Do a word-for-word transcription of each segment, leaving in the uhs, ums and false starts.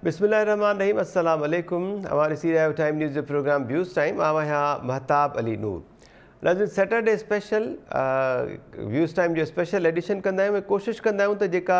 बिस्मिल्लाहिर्रहमानिर्रहीम, अस्सलाम वालेकुम। हमारे सीरिया time news program views time आवा यहाँ महताब अली नूर नाज़रीन सैटरडे स्पेशल व्यूज़ टाइम जो स्पेशल एडिशन कंदा आहियूं। कोशिशि कंदा आहियूं त जेका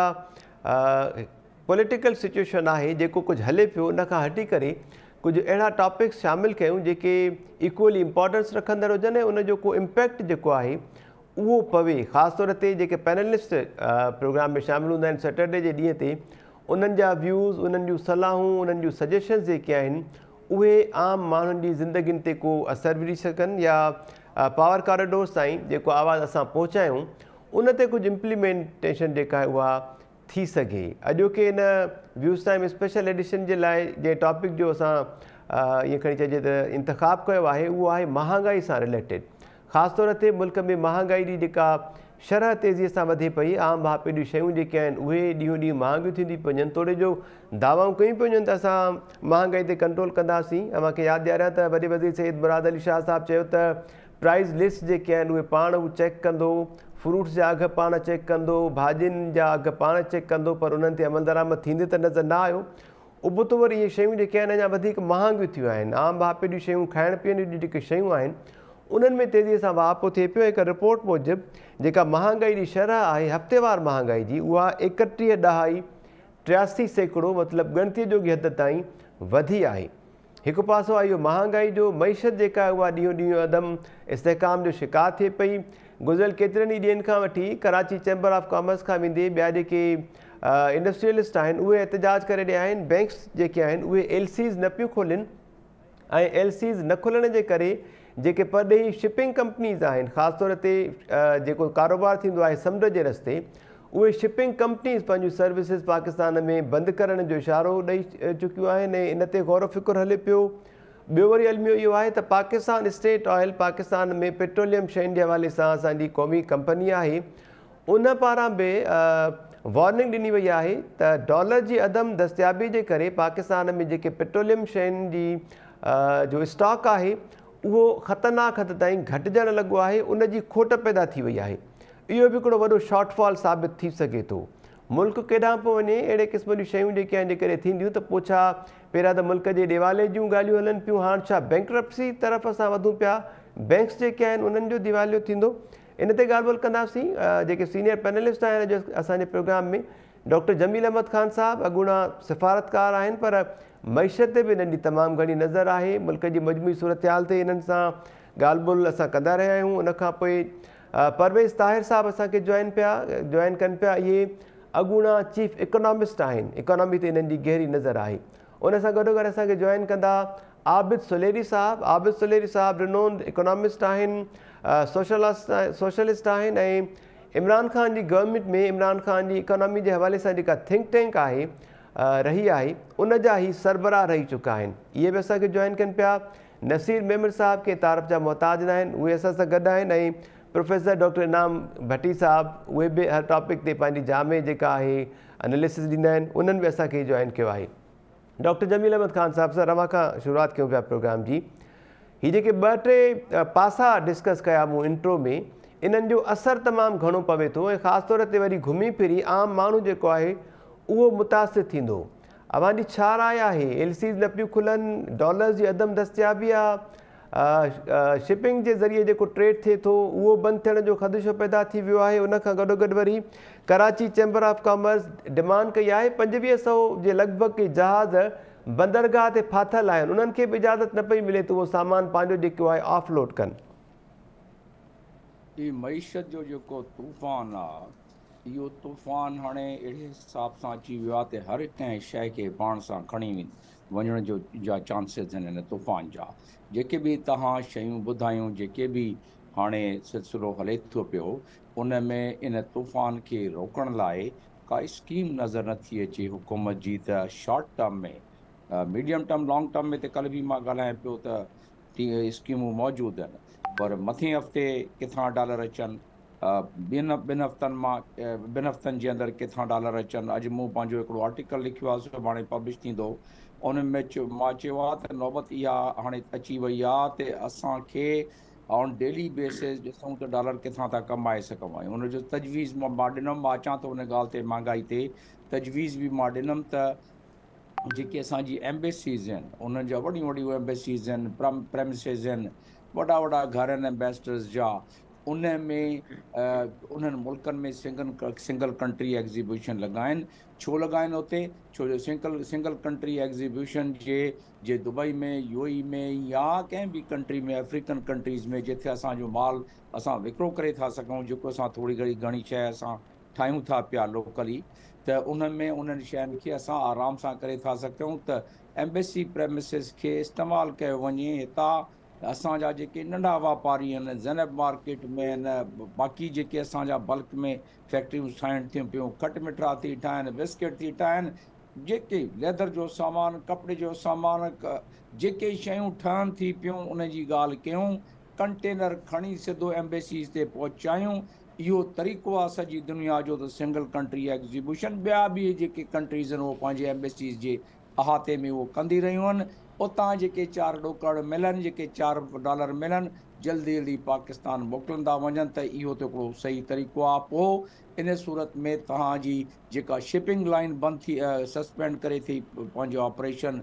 पॉलिटिकल सिचुएशन आहे, जेको कुझु हले पियो, उन खां हटी करे कुझु अहिड़ा टॉपिक्स शामिल कयूं जेके इक्वली इम्पोर्टेंस रखंदड़ हुजनि ऐं उन जो को इम्पैक्ट जेको आहे उहो पवे। ख़ासि तौर ते जेके पैनलिस्ट प्रोग्राम में शामिल हूंदा आहिनि सैटरडे जे ॾींहं ते, उन्हनि जा व्यूज़, उन्हनि जूं सलाहूं, उन्हनि जूं सजेशन्स जेके आहिनि उहे आम माण्हुनि जी ज़िंदगियुनि ते को असरु विझी सघनि या पावर कॉरिडोर्स ताईं जेको आवाज़ु असां पहुचायूं उन ते कुझु इम्प्लीमेंटेशन जेका आहे उहा थी सघे। अॼोके इन व्यूज़ टाइम स्पेशल एडिशन जे लाइ जे टॉपिक जो असां ईअं खणी चइजे त इंतिखाब कयो आहे उहो आहे महांगाई सां रिलेटेड। ख़ासि तौर ते मुल्क में महांगाई जी जेका शरह तेज़ीअ सां वधे पई, आम भापे जूं शयूं जेके आहिनि उहे ॾींहों ॾींहुं महांगियूं थींदियूं पियूं वञनि। तोड़े जो दावाऊं कयूं पियूं वञनि त असां महांगाई ते कंट्रोल कंदासीं। ऐं मूंखे यादि ॾियारियां त वॾे वज़ीर सईद मुराद अली शाह साहिबु चयो त प्राइज़ लिस्ट जेके आहिनि उहे पाण हू चेक कंदो, फ्रूट्स जा अघु पाण चेक कंदो, भाॼियुनि जा अघु पाण चेक कंदो, पर उन्हनि ते अमल दरामद थींदे त नज़र न आयो। उबतो वरी इहे शयूं जेके आहिनि अञा वधीक महांगियूं थियूं आहिनि। आम भापे जूं शयूं, खाइण पीअण जूं जेके शयूं आहिनि उन्हनि में तेज़ीअ सां वापो थिए पियो। हिकु रिपोर्ट मूजिबि जेका महांगाई जी शरह आहे हफ़्तेवार महांगाई जी, उहा एकटीह ॾहाई टियासी सैकड़ो मतिलबु ॻणतीअ जोगी हद ताईं वधी आहे। हिकु पासो आहे इहो महांगाई जो, मईशत जेका आहे उहा ॾींहों ॾींहुं अदम इस्तेहकाम जो शिकार थिए पई। गुज़िरियल केतिरनि ई ॾींहंनि खां वठी कराची चैम्बर ऑफ कॉमर्स खां वेंदे ॿिया जेके इंडस्ट्रियलिस्ट आहिनि उहे एहतजाज करे रहिया आहिनि। बैंक्स जेके आहिनि उहे एल सीज़ न पियूं खोलनि ऐं एल सीज़ न खुलण जे करे जेके परॾेही शिपिंग कंपनीज़ आहिनि, ख़ासि तौर ते जेको कारोबार थींदो आहे समुंड जे रस्ते, उहे शिपिंग कंपनीज़ पंहिंजूं सर्विसिस पाकिस्तान में बंदि करण जो इशारो ॾेई चुकियूं आहिनि ऐं इन ते गौर फ़िकुर हले पियो। ॿियो वरी अलमियो इहो आहे त पाकिस्तान स्टेट ऑयल, पाकिस्तान में पेट्रोलियम शयुनि जे हवाले सां असांजी क़ौमी कंपनी आहे, उन पारां बि वॉर्निंग ॾिनी वई आहे त डॉलर जी अदम दस्तियाबी जे करे पाकिस्तान में जेके पेट्रोलियम शयुनि जी जो स्टॉक आहे उहो ख़तरनाक हद ताईं घटिजणु लॻो आहे, उन जी खोट पैदा थी वई आहे। इहो बि हिकिड़ो वॾो शॉर्टफॉल साबित थी सघे थो। मुल्क केॾांहुं पियो वञे, अहिड़े क़िस्म जूं शयूं जेके आहिनि जेकॾहिं थींदियूं त पोइ छा पहिरियां त मुल्क जे दिवाले जूं ॻाल्हियूं हलनि पियूं, हाणे छा बैंक्रप्सी तरफ़ असां वधूं पिया, बैंक्स जेके आहिनि उन्हनि जो दिवालियो थींदो। इन ते ॻाल्हि ॿोल कंदासीं। जेके सीनियर पैनलिस्ट आहिनि अॼु असांजे प्रोग्राम में, डॉक्टर जमील अहमद ख़ान साहिबु अॻूणा सिफ़ारतकार आहिनि, पर मईशत ते बि इन्हनि जी तमामु घणी नज़र आहे। मुल्क जी मजमूई सूरत हाल ते इन्हनि सां ॻाल्हि ॿोल असां कंदा रहिया आहियूं। उनखां पोइ परवेज़ ताहिर साहिबु असांखे जॉइन पिया जॉइन कनि पिया। इहे अॻूणा चीफ इकोनॉमिस्ट आहिनि, इकोनॉमी ते इन्हनि जी गहरी नज़र आहे। उन सां गॾोगॾु असांखे जॉइन कंदा आबिद सुलेरी साहिबु। आबिद सुलेरी साहिबु रिनोन्ड इकोनॉमिस्ट आहिनि, सोशलिस्ट सोशलिस्ट आहिनि ऐं इमरान ख़ान जी गवर्नमेंट में इमरान ख़ान जी इकोनॉमी जे हवाले सां जेका थिंक टैंक आहे रही आहे उन जा ई सरबराह रही चुका आहिनि। इहे बि असांखे जॉइन कनि पिया। नसीर मेमर साहिबु के तारफ़ जा मोहताज न आहिनि, उहे असां सां गॾु आहिनि ऐं प्रोफेसर डॉक्टर इनाम भट्टी साहिबु, उहे बि हर टॉपिक ते पंहिंजी जामे जेका आहे एनालिसिस ॾींदा आहिनि, उन्हनि बि असांखे जॉइन कयो आहे। डॉक्टर जमील अहमद ख़ान साहिबु सां रवां खां शुरूआति कयूं पिया प्रोग्राम जी। हीअ जेके ॿ टे पासा डिस्कस कया मूं इंट्रो में, इन्हनि जो असरु तमामु घणो पवे थो ऐं ख़ासि तौर ते वरी घुमी फिरी आम माण्हू जेको आहे उहो मुतासिर थींदो। अवांजी छा राय आहे? एल सीज़ न पियूं खुलनि, डॉलर जी अदम दस्तियाबी आहे, शिपिंग जे ज़रिए जेको ट्रेड थिए थो उहो बंदि थियण जो ख़दशो पैदा थी वियो आहे। उनखां गॾोगॾु वरी Karachi chamber of commerce demand कई आहे पंजवीह सौ जे लॻभॻि के जहाज़ बंदरगाह ते फाथल आहिनि, उन्हनि खे बि इजाज़त न पई मिले त उहो सामान पंहिंजो जेको आहे ऑफलोड कनि। ही मईशत जो जेको तूफ़ान आहे, इहो तूफ़ान हाणे अहिड़े हिसाब सां अची वियो आहे त हर कंहिं शइ खे पाण सां खणी वञण जो जा चांसिस आहिनि हिन तूफ़ान जा। जेके बि तव्हां शयूं ॿुधायूं, जेके बि हाणे सिलसिलो हले थो पियो, उन में इन तूफ़ान खे रोकण लाइ का स्कीम नज़र नथी अचे हुकूमत जी। त शॉर्ट टर्म में, मीडियम टर्म, लॉन्ग टर्म में त कल्ह बि मां ॻाल्हायां पियो त स्कीमूं मौजूदु आहिनि, पर मथे हफ़्ते किथां डॉलर अचनि, ॿिनि ॿिनि हफ़्तनि मां ॿिनि हफ़्तनि जे अंदरि किथां डॉलर अचनि। अॼु मूं पंहिंजो हिकिड़ो आर्टिकल लिखियो आहे, सुभाणे पब्लिश थींदो। उन में चयो मां चयो आहे त नौबत इहा हाणे अची वई आहे त असांखे ऑन डेली बेसिस ॾिसूं त डॉलर किथां था कमाए सघूं। ऐं उनजो तजवीज़ मां मां ॾिनमि, मां अचां थो उन ॻाल्हि ते, महांगाई ते तजवीज़ बि मां ॾिनमि त जेके असांजी एम्बेसीज़ आहिनि उन्हनि जा वॾियूं वॾियूं एम्बेसीज़ आहिनि, प्रम प्रेमिसिस आहिनि, वॾा वॾा घर आहिनि एम्बेसडर्स जा, उन में उन्हनि मुल्कनि में सिंगल सिंगल कंट्री एग्ज़िबिशन लॻाइनि। छो लॻाइनि उते? छो जो सिंगल सिंगल कंट्री एग्ज़िबिशन जे जे दुबई में, यूएई में या कंहिं बि कंट्री में, अफ्रीकन कंट्रीज़ में जिथे असांजो माल असां विकिरो करे था सघूं, जेको असां थोरी घणी घणी शइ असां ठाहियूं था पिया लोकली, त उन में उन्हनि शयुनि खे असां आराम सां करे था सघूं। त एम्बेसी प्रेमिसिस खे इस्तेमालु कयो वञे। हितां असांजा जेके नंढा वापारी आहिनि, ज़ैनब मार्केट में आहिनि, बाक़ी जेके असांजा बल्क में फैक्ट्रियूं ठाहिनि थियूं पियूं, खट मिठा थी ठाहिनि, बिस्किट थी ठाहिनि, जेके लेदर जो सामान, कपिड़े जो सामान, जेके शयूं ठहनि थी पियूं, उन जी ॻाल्हि कयूं, कंटेनर खणी सिधो एम्बेसीज़ ते पहुचायूं। इहो तरीक़ो आहे सॼी दुनिया जो त सिंगल कंट्री एग्ज़िबिशन। ॿिया बि जेके कंट्रीज़ आहिनि उहो पंहिंजे एम्बेसीज़ जे अहाते में उहो कंदी रहियूं आहिनि। उतां जेके चारि ॾोकड़ मिलनि, जेके चारि डॉलर मिलनि, जल्दी जल्दी पाकिस्तान मोकिलींदा वञनि, त इहो त हिकिड़ो सही तरीक़ो आहे। पोइ इन सूरत में तव्हांजी जेका शिपिंग लाइन बंदि थी, सस्पेंड करे थी पंहिंजो ऑपरेशन।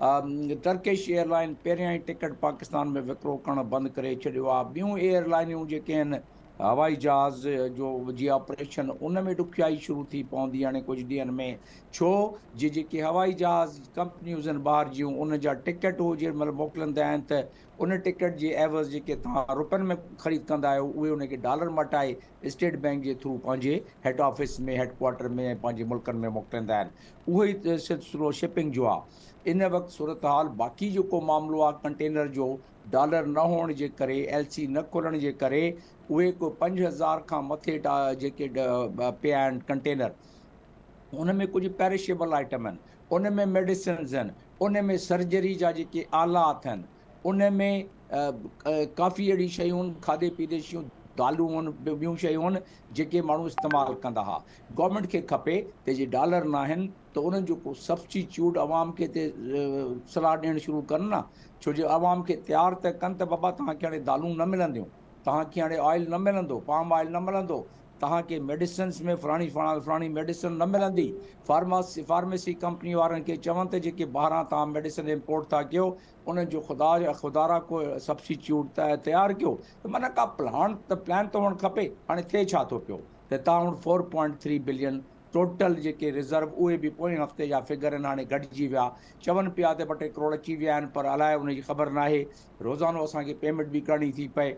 टर्किश एयरलाइन पहिरियां ई टिकट पाकिस्तान में विकिरो करणु बंदि करे छॾियो आहे। ॿियूं एयरलाइनियूं जेके आहिनि, हवाई जहाज़ जो जी ऑपरेशन, उन में ॾुखियाई शुरू थी पवंदी हाणे कुझु ॾींहंनि में। छो जे जेके हवाई जहाज़ कंपनियूं आहिनि ॿाहिरि जूं, उन जा टिकट उहे जेमहिल मोकिलींदा आहिनि, त उन टिकट जे एवज़ जेके तव्हां रुपयनि में ख़रीद कंदा आहियो, उहे उनखे डॉलर मटाए स्टेट बैंक जे थ्रू पंहिंजे हेड ऑफिस में, हेडक्वार्टर में, पंहिंजे मुल्कनि में मोकिलींदा आहिनि। उहो ई सिलसिलो शिपिंग जो आहे। इन वक़्तु सूरत हाल बाक़ी जेको मामिलो आहे कंटेनर जो, डॉलर न हुअण जे करे, एल सी न खुलण जे करे, उहे को पंज हज़ार खां मथे जेके पिया आहिनि कंटेनर, उन में कुझु पेरिशेबल आइटम आहिनि, उन में मेडिसिन्स आहिनि, उन में सर्जरी जा जेके आलात आहिनि, उन में काफ़ी अहिड़ी शयूं आहिनि, खाधे पीते शयूं, दालूं आहिनि, ॿियूं शयूं आहिनि जेके माण्हू इस्तेमालु कंदा हुआ। गवर्नमेंट खे खपे त जे डॉलर न आहिनि त उन्हनि जो को सब्सिट्यूट अवाम खे ते सलाह ॾियणु शुरू कनि न। छो जो अवाम खे तयारु त कनि त बाबा तव्हांखे हाणे दालूं न मिलंदियूं, तव्हांखे हाणे ऑयल न मिलंदो, पाम ऑयल न मिलंदो, तव्हांखे मेडिसिन्स में फलाणी फलाणी फलाणी मेडिसिन न मिलंदी। फार्मासी फार्मेसी कंपनी वारनि खे चवनि त जेके ॿाहिरां तव्हां मेडिसिन इम्पोर्ट था कयो, उन्हनि जो ख़ुदा ख़ुदारा को सब्सिट्यूट त तयारु कयो। त माना का प्लान त प्लान त हुअणु खपे। हाणे थिए छा थो पियो त तव्हां हाणे four point three billion total जेके रिज़र्व, उहे बि पोएं हफ़्ते जा फिगर आहिनि, हाणे घटिजी विया। चवनि पिया त ॿ टे करोड़ अची विया आहिनि, पर अलाए उनजी ख़बर न आहे। रोज़ानो असांखे पेमेंट बि करणी थी पए।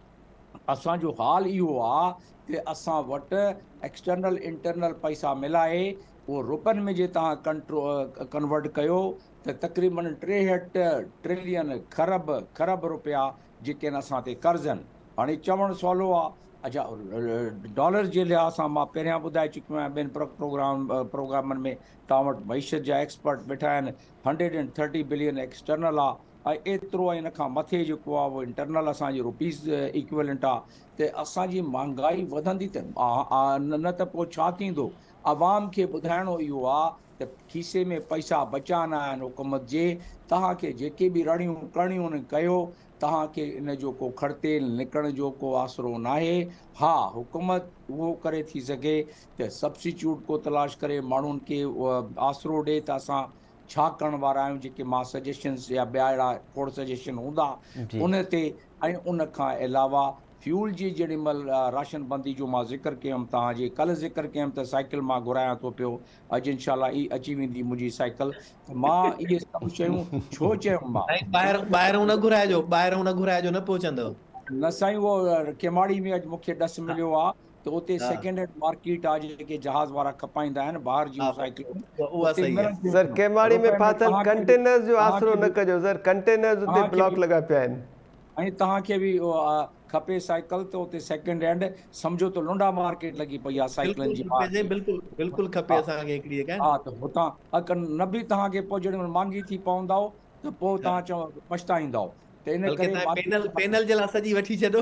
असांजो हाल इहो आहे कि असां वटि एक्सटर्नल इंटरनल पैसा मिलाए उहो रुपयनि में जे तव्हां कंट्रो कन्वर्ट कयो त तक़रीबन टेहठि ट्रिलियन खरब खरब रुपया जेके आहिनि असां ते कर्ज़ आहिनि। हाणे चवणु सवलो आहे। अच्छा, डॉलर जे लिहाज़ सां मां पहिरियां ॿुधाए चुकियो आहियां ॿिनि प्रोग्राम प्रोग्रामनि में, तव्हां वटि मईशत जा एक्सपर्ट वेठा आहिनि। Hundred and thirty billion external आहे, ऐं एतिरो इन खां मथे जेको आहे उहो इंटरनल असांजी रुपीज़ इक्विवेलेंट आहे। त असांजी महांगाई वधंदी त न त पोइ छा थींदो? अवाम खे ॿुधाइणो इहो आहे त खीसे में पैसा बचाइणा आहिनि हुकूमत जे। तव्हांखे जेके बि रड़ियूं करणियूं आहिनि कयो, तव्हांखे इन जो को खड़तेल निकिरण जो को आसरो न आहे। हा, हुकूमत उहो करे थी सघे त सब्सिट्यूट को तलाश करे माण्हुनि खे आसरो ॾिए त असां छा करण वारा आहियूं, जेके मां सजेशन्स या ॿिया अहिड़ा खोड़ सजेशन हूंदा उन ते। ऐं उन खां अलावा फ्यूल जी जेॾी महिल राशन बंदी जो मां ज़िक्र कयुमि, तव्हांजे कल्ह ज़िक्र कयुमि त साइकिल मां घुरायां थो पियो, अॼु इनशाला ई अची वेंदी मुंहिंजी साइकिल। मां इहे सभु शयूं छो चयुमि? मां ॿाहिरि ॿाहिरि न घुराइजो, ॿाहिरि न घुराइजो, न पहुचंदो न साईं। उहो केमाड़ी में अॼु मूंखे ॾस मिलियो आहे त उते सेकेंड हैंड मार्केट आहे, जेके जहाज़ वारा खपाईंदा आहिनि ॿाहिरि जूं साइकिलूं। सर केमाड़ी में फाथल कंटेनर्स जो आसरो न कजो सर, कंटेनर्स उते ब्लॉक लॻा पिया आहिनि। ऐं तव्हांखे बि खपे साइकिल त उते सेकेंड हैंड सम्झो त लुंडा मार्केट लॻी पई आहे साइकिलनि जी। बिल्कुलु बिल्कुलु खपे असांखे हिकिड़ी। हा, त हुतां अगरि न बि तव्हांखे पोइ जेॾी महिल महांगी थी पवंदव त पोइ तव्हां चओ पछताईंदव। त इन करे पैनल जे लाइ सॼी वठी छॾो।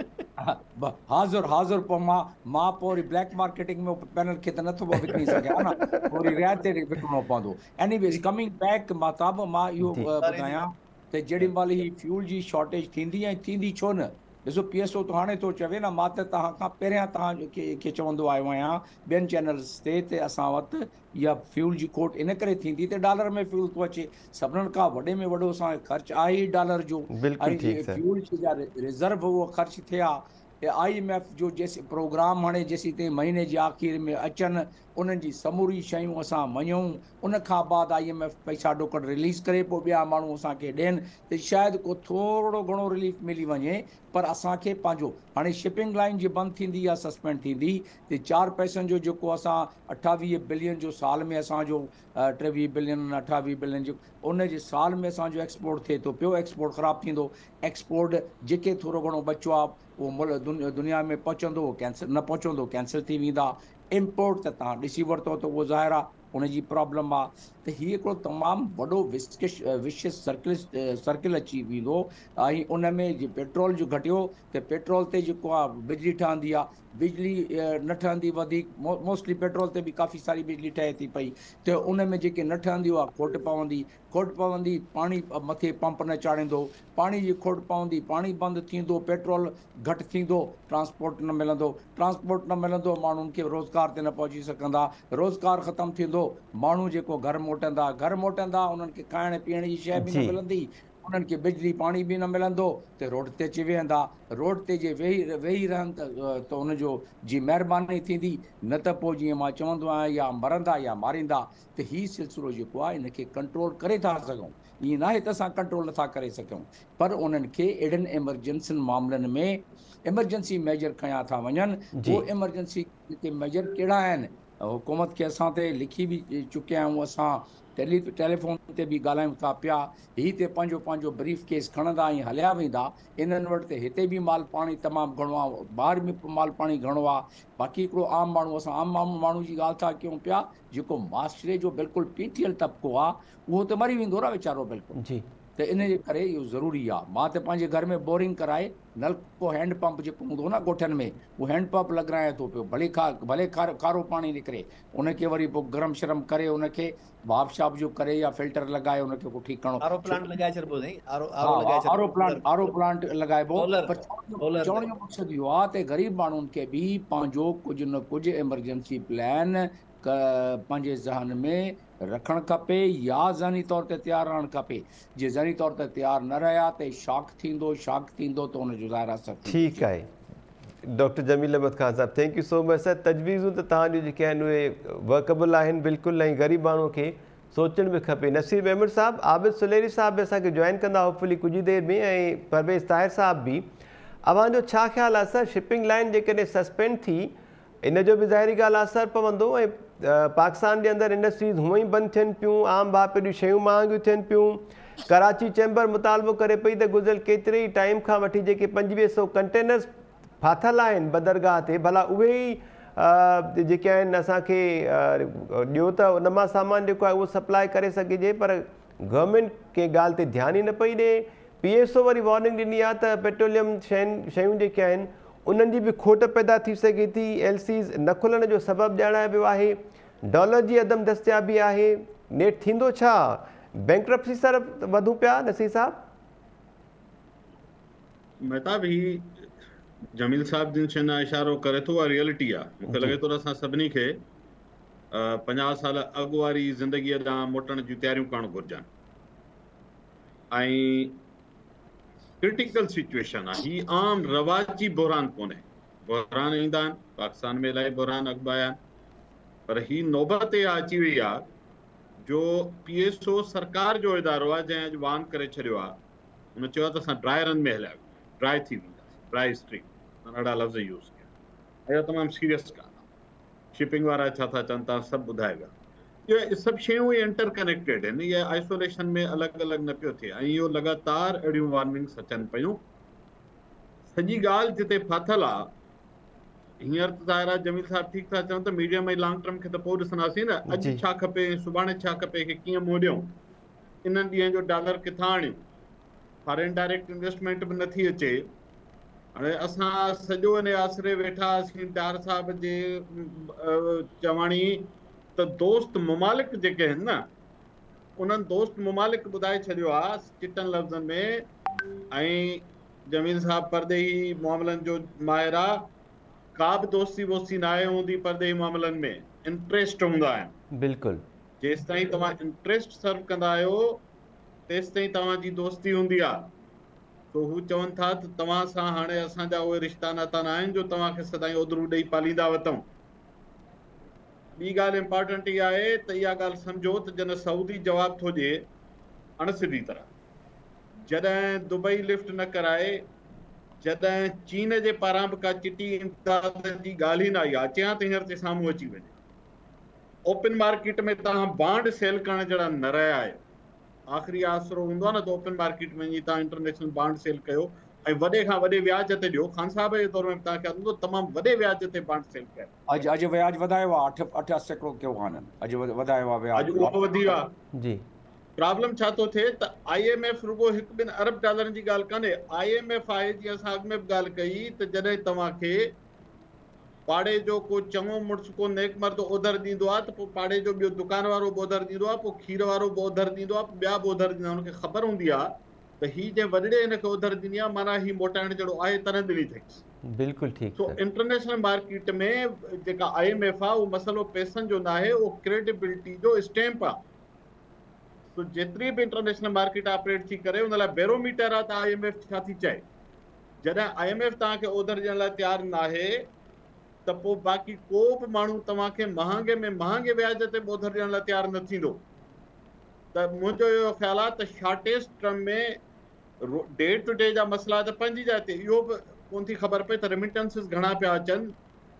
हाज़ुर हाज़ुर पोइ मां मां पोइ वरी ब्लैक मार्केटिंग में पैनल खे त नथो विकिणी सघियां न, वरी रियायत ते विकिणणो पवंदो। एनीवेज़ कमिंग बैक, महताब मां इहो ॿुधायां त जेॾी महिल ही फ्यूल जी शॉर्टेज थींदी ऐं थींदी छो न, ॾिसो पी एस ओ तो हाणे थो चवे न, मां त तव्हां खां पहिरियां तव्हां खे चवंदो आयो आहियां ॿियनि चैनल्स ते ते असां वटि इहा फ्यूल जी खोट इन करे थींदी त डॉलर में फ्यूल थो अचे। सभिनीनि खां वॾे में वॾो असांजो ख़र्चु आहे ई डॉलर जो, बिल्कुलु ऐं ठीकु जे सर। फ्यूल जा रिज़र्व उहो ख़र्चु थिया, आई एम एफ जो जेसि प्रोग्राम हाणे जेसीं ताईं महीने जे आख़िर में अचनि उन्हनि जी समूरी शयूं असां मञूं, उन खां बाद आई एम एफ पैसा ॾोकड़ रिलीज़ करे पोइ ॿिया माण्हू असांखे ॾियनि त शायदि को थोरो घणो रिलीफ मिली वञे। पर असांखे पंहिंजो हाणे शिपिंग लाइन जी बंदि थींदी या सस्पेंड थींदी त चारि पैसनि जो जेको असां अठावीह बिलियन जो साल में असांजो टेवीह बिलियन अठावीह बिलियन जो उन जे साल में असांजो एक्सपोर्ट थिए थो पियो, एक्सपोर्ट ख़राबु थींदो, एक्सपोर्ट जेके थोरो घणो बचो आहे उहो मुल्क दुनिया में पहुचंदो, उहो कैंसिल न पहुचंदो कैंसिल थी वेंदा। इम्पोर्ट त तव्हां ॾिसी वरितो त उहो ज़ाहिर आहे उनजी प्रॉब्लम आहे। त हीअ हिकिड़ो तमामु वॾो विस्किश विशियस सर्किल सर्किल अची वेंदो। ऐं उन में जे पेट्रोल जो घटियो त पेट्रोल ते जेको आहे बिजली ठहंदी आहे, बिजली न ठहंदी वधीक, मो मोस्टली पेट्रोल ते बि काफ़ी सारी बिजली ठहे थी पई, त उन में जेके न ठहंदी आहे खोट पवंदी, खोट पवंदी पाणी मथे पंप न चाढ़ींदो, पाणी जी खोट पवंदी, पाणी बंदि थींदो, पेट्रोल घटि थींदो, ट्रांसपोर्ट न मिलंदो, ट्रांसपोर्ट न मिलंदो माण्हुनि खे रोज़गार ते न पहुची सघंदा, रोज़गार ख़तमु थींदो, माण्हू जेको घर मोटंदा घर मोटंदा उन्हनि खे खाइण पीअण जी शइ बि न जी मिलंदी, उन्हनि खे बिजली पाणी बि न मिलंदो, त रोड ते अची वेहंदा, रोड ते जे वेही वेही रहनि त त उनजो जी महिरबानी थींदी, न त पोइ जीअं मां चवंदो आहियां या मरंदा या मारींदा। त हीउ सिलसिलो जेको आहे इनखे कंट्रोल करे था सघूं, ईअं न आहे त असां कंट्रोल नथा करे सघूं, पर उन्हनि खे अहिड़नि एमरजेंसी मामलनि में एमरजेंसी मेजर खयां था वञनि। जी उहे एमरजेंसी जेके मेजर कहिड़ा आहिनि, हुकूमत खे असां ते लिखी बि चुकिया आहियूं, असां टेली टेलीफोन ते बि ॻाल्हायूं था पिया, हीअ ते पंहिंजो पंहिंजो ब्रीफ केस खणंदा ऐं हलिया वेंदा। इन्हनि वटि त हिते बि माल पाणी तमामु घणो आहे, ॿाहिरि बि माल पाणी घणो आहे। बाक़ी हिकिड़ो आम माण्हू, असां आम माण्हू माण्हू जी ॻाल्हि था कयूं पिया, जेको माशरे जो बिल्कुलु पीठियल तबिको आहे उहो त मरी वेंदो न वीचारो बिल्कुलु। जी त इन जे करे इहो ज़रूरी आहे। मां त पंहिंजे घर में बोरिंग कराए नलको हैंड पंप जेको हूंदो न ॻोठनि में, उहो हैंड पंप लॻायां थो पियो, भले खा भले खारो कारो पाणी निकिरे, उनखे वरी पोइ गरम शरम करे उनखे भाप शाप जो करे या फिल्टर लॻाए उनखे पोइ ठीकु करिणो। आरो प्लांट लॻाए छॾिबो साईं, आरो हा आरो लॻाए आरो छॾिबो, प्लांट आरो प्लांट लॻाइबो। सोलर पर चवण सोलर जो मक़सदु इहो आहे त ग़रीब माण्हुनि खे बि पंहिंजो कुझु न कुझु एमरजेंसी प्लान पंहिंजे ज़हन में रखणु खपे या ज़हनी तौर ते तयारु रहणु खपे। जे ज़हनी तौर ते तयारु न रहिया त शॉक थींदो, शॉक थींदो त हुनजो ज़ाहिर असरु थींदो। ठीकु आहे डॉक्टर जमील अहमद ख़ान साहब, thank you so much sir. तजवीज़ूं त तव्हांजूं जेके आहिनि उहे वर्केबल आहिनि बिल्कुलु, ऐं ग़रीब माण्हू खे सोचणु बि खपे। नसीर अहमद साहब, आबिद सुलेरी साहब बि असांखे जॉइन कंदा होपफुली कुझु देरि में, ऐं परवेज़ ताहिर साहब बि। अव्हांजो छा ख़्यालु आहे सर, शिपिंग लाइन जेकॾहिं सस्पेंड थी इन जो बि ज़ाहिरी ॻाल्हि आहे असरु पवंदो, ऐं पाकिस्तान जे अंदरि इंडस्ट्रीज़ हूअं ई बंदि थियनि पियूं, आम भाउ पेॾियूं शयूं महांगियूं थियनि पियूं। कराची चैम्बर मुतालबो करे पई त गुज़िरियल केतिरे ई टाइम खां वठी जेके पंजवीह सौ कंटेनर्स फाथल आहिनि बंदरगाह ते, भला उहे ई जेके आहिनि असांखे ॾियो त उन मां सामान जेको आहे उहो सप्लाई करे सघिजे, पर गवर्नमेंट कंहिं ॻाल्हि ते ध्यानु ई न पई ॾिए। पी एस ओ वरी वार्निंग ॾिनी आहे त पेट्रोलियम शयुनि शयूं जेके आहिनि उन्हनि जी बि खोट पैदा थी सघे थी। एल सीज़ न खुलण जो सबबु ॼाणायो वियो आहे, डॉलर जी अदम दस्तियाबी आहे। नेट थींदो छा, बैंक्रप्सी तरफ़ वधूं पिया नसीर साहब? महताब ही जमील साहब जिन शयुनि इशारो करे थो उहा रियलिटी आहे। मूंखे लॻे थो त असां सभिनी खे पंजाह साल अॻु वारी ज़िंदगीअ ॾांहुं मोटण जूं तयारियूं करणु घुरिजनि। ऐं क्रिटिकल सिचुएशन आहे, ही आम रवाजी बहरान कोन्हे। बहरान ईंदा आहिनि, पाकिस्तान में इलाही बहरान अॻु आया आहिनि, पर ही नौबत इहा अची वई आहे जो पी एस ओ सरकार जो इदारो आहे जंहिं अॼु वान करे छॾियो आहे। हुन चयो आहे त असां ड्राई रन में हलिया ड्राई थी वेंदासीं, ड्राई स्ट्रीम, ॾाढा लफ़्ज़ यूज़ कया। इहा तमामु सीरियस ॻाल्हि आहे। शिपिंग वारा छा था चवनि था सभु ॿुधाए विया। इहे सभु शयूं इंटर कनेक्टेड आहिनि, इहे आइसोलेशन में अलॻि अलॻि न पियो थिए, ऐं इहो लगातार अहिड़ियूं वार्निंग्स अचनि पियूं। सॼी ॻाल्हि जिते फाथल आहे, हींअर त ज़ाहिर आहे जमील साहब ठीकु था चवनि त मीडियम ऐं लॉन्ग टर्म खे त पोइ ॾिसंदासीं न, अॼु छा खपे सुभाणे छा खपे, खे कीअं मोड़ियूं, इन्हनि ॾींहंनि जो डॉलर किथां आणियूं, फॉरेन डायरेक्ट इन्वेस्टमेंट बि नथी अचे। हाणे असां सॼो इन आसिरे वेठा हुआसीं डार साहब जे चवणी त दोस्त ममालिक जेके आहिनि न, उन्हनि दोस्त ममालिक ॿुधाए छॾियो आहे चिटनि लफ़्ज़नि में, ऐं जमील साहब परदेही मामलन जो माहिर आहे, का बि दोस्ती वोस्ती न आहे हूंदी परदेही मामलन में, इंटरेस्ट हूंदा आहिनि। बिल्कुलु जेसि ताईं तव्हां इंटरेस्ट सर्व कंदा आहियो तेसि ताईं तव्हांजी दोस्ती हूंदी आहे। तो हू चवनि था त तव्हां सां हाणे असांजा उहे रिश्ता नाता न आहिनि जो तव्हांखे सदाईं ओधरू ॾेई पालींदा वतऊं। ॿी ॻाल्हि इम्पॉर्टेंट इहा आहे त इहा ॻाल्हि सम्झो त जन सऊदी जवाब थो ॾिए अणसिधी तरह, जॾहिं दुबई लिफ्ट न कराए, जॾहिं चीन जे पारां बि का चिटी इमदाद जी ॻाल्हि ई न आई आहे, अचियां त हींअर ते साम्हूं अची वञे। ओपन मार्केट में तव्हां बांड सेल करण जहिड़ा न रहिया आहियो। आख़िरी आसरो हूंदो आहे न त ओपन मार्केट में तव्हां इंटरनेशनल बांड सेल कयो ऐं वॾे खां वॾे व्याज ते ॾियो। ख़ान साहिब जे तौर में तव्हांखे हूंदो तमामु वॾे व्याज ते बांड सेल कयो। अॼु अॼु व्याज वधायो आहे, अठ अठ सैकड़ो कयो कान्हनि, अॼु वधायो आहे व्याज। अॼु उहो वधी वियो आहे। जी प्रॉब्लम छा थो थिए त आई एम एफ रुगो हिकु ॿिनि अरब डॉलरनि जी ॻाल्हि कान्हे। आई एम एफ आहे, जीअं असां अॻु में बि ॻाल्हि कई, त जॾहिं तव्हांखे पाड़े जो को चङो मुड़ुस को नेक मर्द ओधर ॾींदो आहे त पोइ पाड़े जो ॿियो दुकान वारो बि ओधर ॾींदो आहे, पोइ खीर वारो बि ओधर ॾींदो आहे, ॿिया बि ओधर ॾींदा। हुनखे ख़बर हूंदी आहे त हीअ जंहिं वॾड़े हिनखे ओधर ॾिनी आहे माना हीअ मोटाइण जहिड़ो आहे, तॾहिं ॾिनी अथईं। बिल्कुलु ठीकु सो इंटरनेशनल मार्केट में जेका आई एम एफ आहे उहो मसइलो पैसनि जो न आहे, उहो क्रेडिबिलिटी जो स्टैम्प आहे। तो जेतिरी बि इंटरनेशनल मार्केट ऑपरेट थी करे उन लाइ बैरोमीटर आहे त आई एम एफ छा थी चए। जॾहिं आई एम एफ तव्हांखे ओधर ॾियण लाइ तयारु न आहे त पोइ बाक़ी को बि माण्हू तव्हांखे महांगे में महांगे व्याज ते ओधर ॾियण लाइ तयारु न थींदो। त मुंहिंजो इहो ख़्यालु आहे त शॉर्टेस्ट टर्म में डे टू डे जा मसइला त पंहिंजी जाइ ते, इहो बि कोन थी ख़बर पए त रेमिटेंसिस घणा पिया अचनि,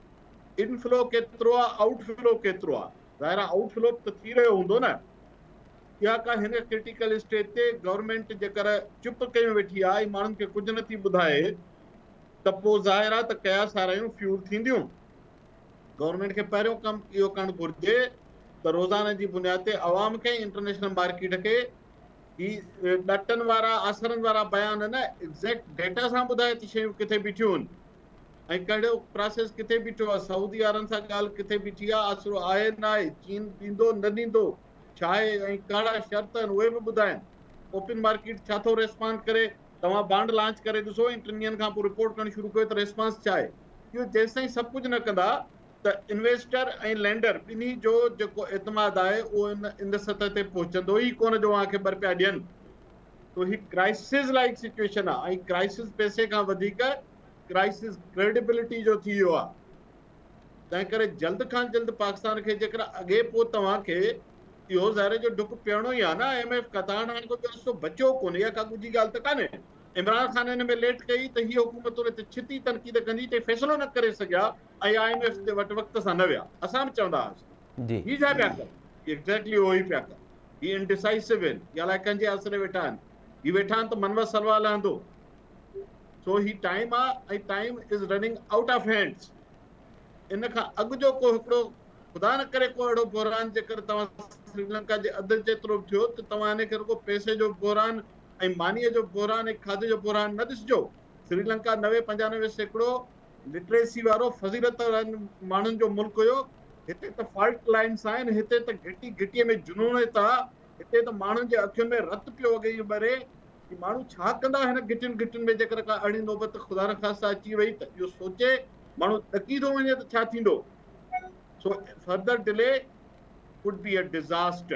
इनफ्लो केतिरो आहे, आउटफ्लो केतिरो आहे। ज़ाहिर आहे आउटफ्लो त थी रहियो हूंदो न। इहा का हिन क्रिटिकल स्टेज ते गवर्नमेंट जेकर चुप कयूं वेठी आहे, माण्हुनि खे कुझु नथी ॿुधाए, त पोइ ज़ाहिर आहे त कया सारायूं फ्यूल थींदियूं। गवर्नमेंट खे पहिरियों कमु इहो करणु घुरिजे त रोज़ाने जी बुनियाद ते अवाम खे इंटरनेशनल मार्केट खे ही ॾटनि वारा आसरनि वारा बयान न, एग्ज़ैक्ट डेटा सां ॿुधाए थी शयूं किथे बीठियूं आहिनि ऐं कहिड़ो प्रोसेस किथे बीठो आहे। सऊदी वारनि सां ॻाल्हि किथे बीठी आहे, आसरो आहे न आहे, चीन ॾींदो न ॾींदो, छा आहे ऐं कहिड़ा शर्त आहिनि उहे बि ॿुधाइनि। ओपन मार्केट छा थो रेस्पॉन्ड करे, तव्हां बांड लॉन्च करे ॾिसो ऐं टिनि ॾींहंनि खां पोइ रिपोर्ट करणु शुरू कयो त रेस्पॉन्स छा आहे। इहो जेसि ताईं सभु कुझु न कंदा त इन्वेस्टर ऐं लैंडर ॿिन्ही जो जेको एतमाद आहे उहो इन इन सतह ते पहुचंदो ई कोन जो आंखे ॿर पिया ॾियनि। तो ही क्राइसिस लाइक सिचुएशन आहे ऐं क्राइसिस पैसे खां वधीक क्राइसिस क्रेडिबिलिटी जो थी वियो आहे। तंहिं करे जल्द खां जल्द पाकिस्तान खे जेकर अॻे पोइ तव्हांखे इहो ज़ाहिर जो डुक पियणो ई आहे न। आई एम एफ कतार हाणे को रस्तो बचियो कोन्हे, इहा का ॻुझी ॻाल्हि त कान्हे। इमरान ख़ान हिन में लेट कई त हीअ हुकूमत उन ते छिती तनक़ीद कंदी त फ़ैसिलो न करे सघिया ऐं आई एम एफ ते वटि वक़्त सां न विया। असां बि चवंदा हुआसीं हीअ छा पिया कर, एग्ज़ैक्टली उहो ई पिया कर। हीअ इनडिसाइसिव आहिनि, या अलाए कंहिंजे आसिरे वेठा आहिनि, हीअ वेठा आहिनि त मनवा सलवा लहंदो। सो ही टाइम आहे ऐं time is running out of hands. इन खां अॻु जो को हिकिड़ो ख़ुदा न करे को अहिड़ो बहरान जेकर तव्हां श्रीलंका जे अधु जेतिरो बि थियो त तव्हां हिनखे रुगो पैसे जो बहरान ऐं मानीअ जो बहरान ऐं खाधे जो बहरान न ॾिसिजो। श्रीलंका नवे पंजानवे सैकड़ो लिटरेसी वारो फज़ीलत वारनि माण्हुनि जो मुल्क हुयो। हिते त फॉल्ट लाइन्स आहिनि, हिते त घिटी घिटीअ में जुनून था, हिते त माण्हुनि जे अखियुनि में रत पियो वॻे ॿरे कि माण्हू छा कंदा हिन घिटियुनि घिटियुनि में। जेकर का अहिड़ी नौबत ख़ुदा न ख़ास्ता अची वई त इहो सोचे माण्हू ॾकी थो वञे त छा थींदो। So further delay could be a disaster.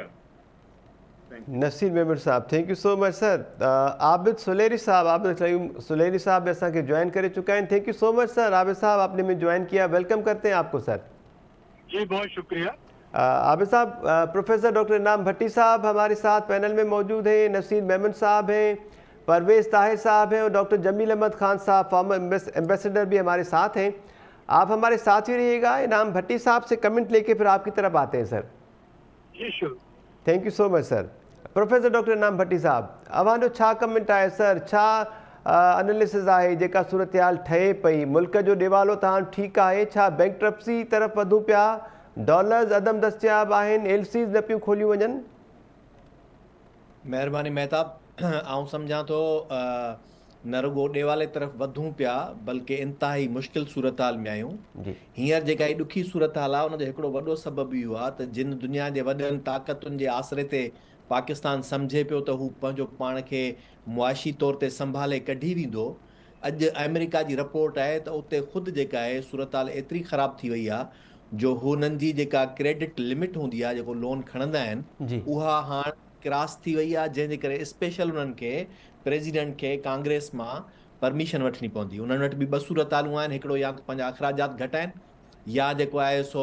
Naseer Memon साहब, thank you so much sir. Abid Suleri साहब, आबिद सुलेरी साहब भी असा के ज्वाइन करे चुका हैं। Thank you so much sir. Abid साहब आपने में ज्वाइन किया, वेलकम करते हैं आपको सर। जी बहुत शुक्रिया। आबिद साहब, प्रोफेसर डॉक्टर इनाम भट्टी साहब हमारे साथ पैनल में मौजूद हैं, नसीर मेमन साहब हैं, परवेज़ ताहिर साहब हैं और डॉक्टर जमील अहमद खान साहब फॉर्मर एम्बेसडर भी हमारे साथ हैं। आप हमारे साथ ही रहिएगा। इनाम भट्टी साहब से कमेंट लेके फिर आपकी तरफ आते हैं सर। जी sure. Thank you so much sir. Professor doctor Inam Bhatti साहब, अवांजो छा कमेंट आहे सर, छा एनालिसिस आहे जेका सूरत हाल ठहे पई, मुल्क जो दिवालो त हाणे ठीकु आहे, छा बैंकरप्सी तरफ़ वधूं पिया, डॉलर्स अदम दस्तियाब आहिनि, एलसीज न पियूं खोलियूं वञनि? महिरबानी महताब, आउं सम्झां थो न रुगो ॾेवाले तरफ़ वधूं पिया बल्कि इंतिहाई मुश्किल सूरत हाल में आहियूं। हींअर जेका ही ॾुखी सूरत हाल आहे उनजो हिकिड़ो वॾो सबबु इहो आहे त जिन दुनिया जे वॾनि ताक़तुनि जे आसरे ते पाकिस्तान सम्झे पियो त हू पंहिंजो पाण खे मुआशी तौर ते संभाले कढी वेंदो, अॼु अमेरिका जी रिपोर्ट आहे त उते ख़ुदि जेका आहे सूरत हाल एतिरी ख़राबु थी वई आहे जो हुननि जी जेका क्रेडिट लिमिट हूंदी आहे जेको लोन खणंदा आहिनि उहा हाणे क्रॉस थी वई आहे, जंहिंजे करे स्पेशल उन्हनि खे प्रेसिडेंट खे कांग्रेस मां परमिशन वठणी पवंदी। उन्हनि वटि बि ॿ सूरत हालूं आहिनि, हिकिड़ो या पंहिंजा अख़राजात घटाइनि या जेको आहे सो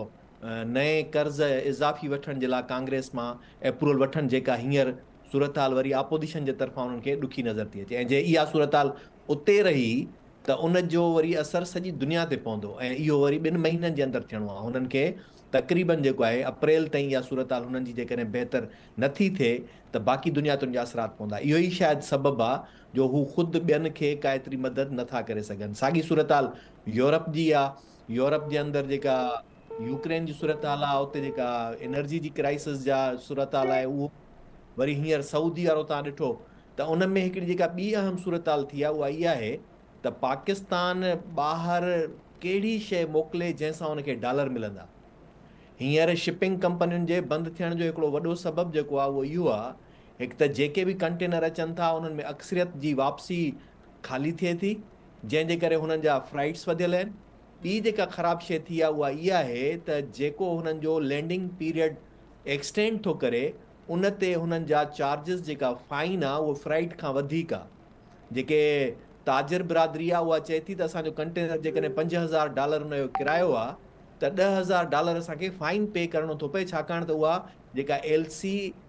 नए कर्ज़ इज़ाफ़ी वठण जे लाइ कांग्रेस मां अप्रूवल वठनि, जेका हींअर सूरत हाल वरी आपोजिशन जे तरफ़ां उन्हनि खे ॾुखी नज़र थी अचे। ऐं जे इहा सूरत हाल उते रही त उन जो वरी असरु सॼी दुनिया ते पवंदो ऐं इहो वरी ॿिनि महीननि जे अंदरि थियणो आहे। हुननि खे तक़रीबन जेको आहे अप्रैल ताईं इहा सूरत हाल हुननि जी जेकॾहिं बहितर नथी थिए त बाक़ी दुनिया ते उनजा असरात पवंदा। इहो ई शायदि सबबु आहे जो हू ख़ुदि ॿियनि खे का एतिरी मदद नथा करे सघनि। साॻी सूरत हाल यूरोप जी आहे। यूरोप जे अंदरि जेका यूक्रेन जी सूरत हाल आहे, उते जेका एनर्जी जी क्राइसिस जा सूरत हाल आहे, उहो वरी हींअर सऊदी वारो तव्हां ॾिठो त उन में हिकिड़ी जेका ॿी अहम सूरत हाल थी आहे उहा इहा आहे त पाकिस्तान ॿाहिरि कहिड़ी शइ मोकिले जंहिंसां उनखे डॉलर मिलंदा। हींअर शिपिंग कंपनियुनि जे बंदि थियण जो हिकिड़ो वॾो सबबु जेको आहे उहो इहो आहे, हिकु त जेके बि कंटेनर अचनि था उन्हनि में अक्सरियत जी वापसी ख़ाली थिए थी, जंहिंजे करे हुननि जा फ्लाइट्स वधियल आहिनि। ॿी जेका ख़राबु शइ थी आहे उहा इहा आहे त जेको हुननि जो लैंडिंग पीरियड एक्सटेंड थो करे उन ते हुननि जा चार्जिस जेका फाइन आहे उहो फ्लाइट खां वधीक आहे। जेके ताजिर बिरादरी आहे उहा चए थी त असांजो कंटेनर जेकॾहिं पंज हज़ार डॉलर हुनजो किरायो आहे त ॾह हज़ार डॉलर असांखे फाइन पे करिणो थो पए, छाकाणि त उहा जेका एल सी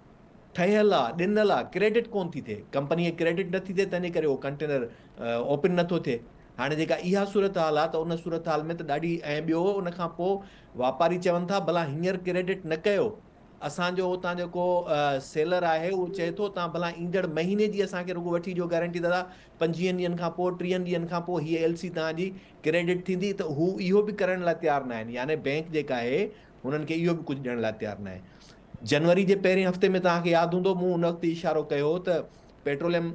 ठहियल आहे ॾिनल आहे क्रेडिट कोन थी थिए, कंपनीअ खे क्रेडिट नथी थिए, तंहिंजे करे उहो कंटेनर ओपन नथो थिए। हाणे जेका इहा सूरत हाल आहे त उन सूरत हाल में त ॾाढी, ऐं ॿियो उन खां पोइ वापारी चवनि था भला हींअर क्रेडिट न कयो, असांजो हुतां जेको सेलर आहे उहो चए थो तव्हां भला ईंदड़ महीने जी असांखे रुॻो वठी ॾियो गारंटी, दादा पंजवीहनि ॾींहंनि खां पोइ टीहनि ॾींहंनि खां पोइ हीअ एल सी तव्हांजी क्रेडिट थींदी। त हू इहो बि करण लाइ तयारु न आहिनि, यानी बैंक जेका आहे हुननि खे इहो बि कुझु ॾियण लाइ तयारु न आहे। जनवरी जे पहिरें हफ़्ते में तव्हांखे यादि हूंदो मूं उन वक़्तु इशारो कयो त पेट्रोलियम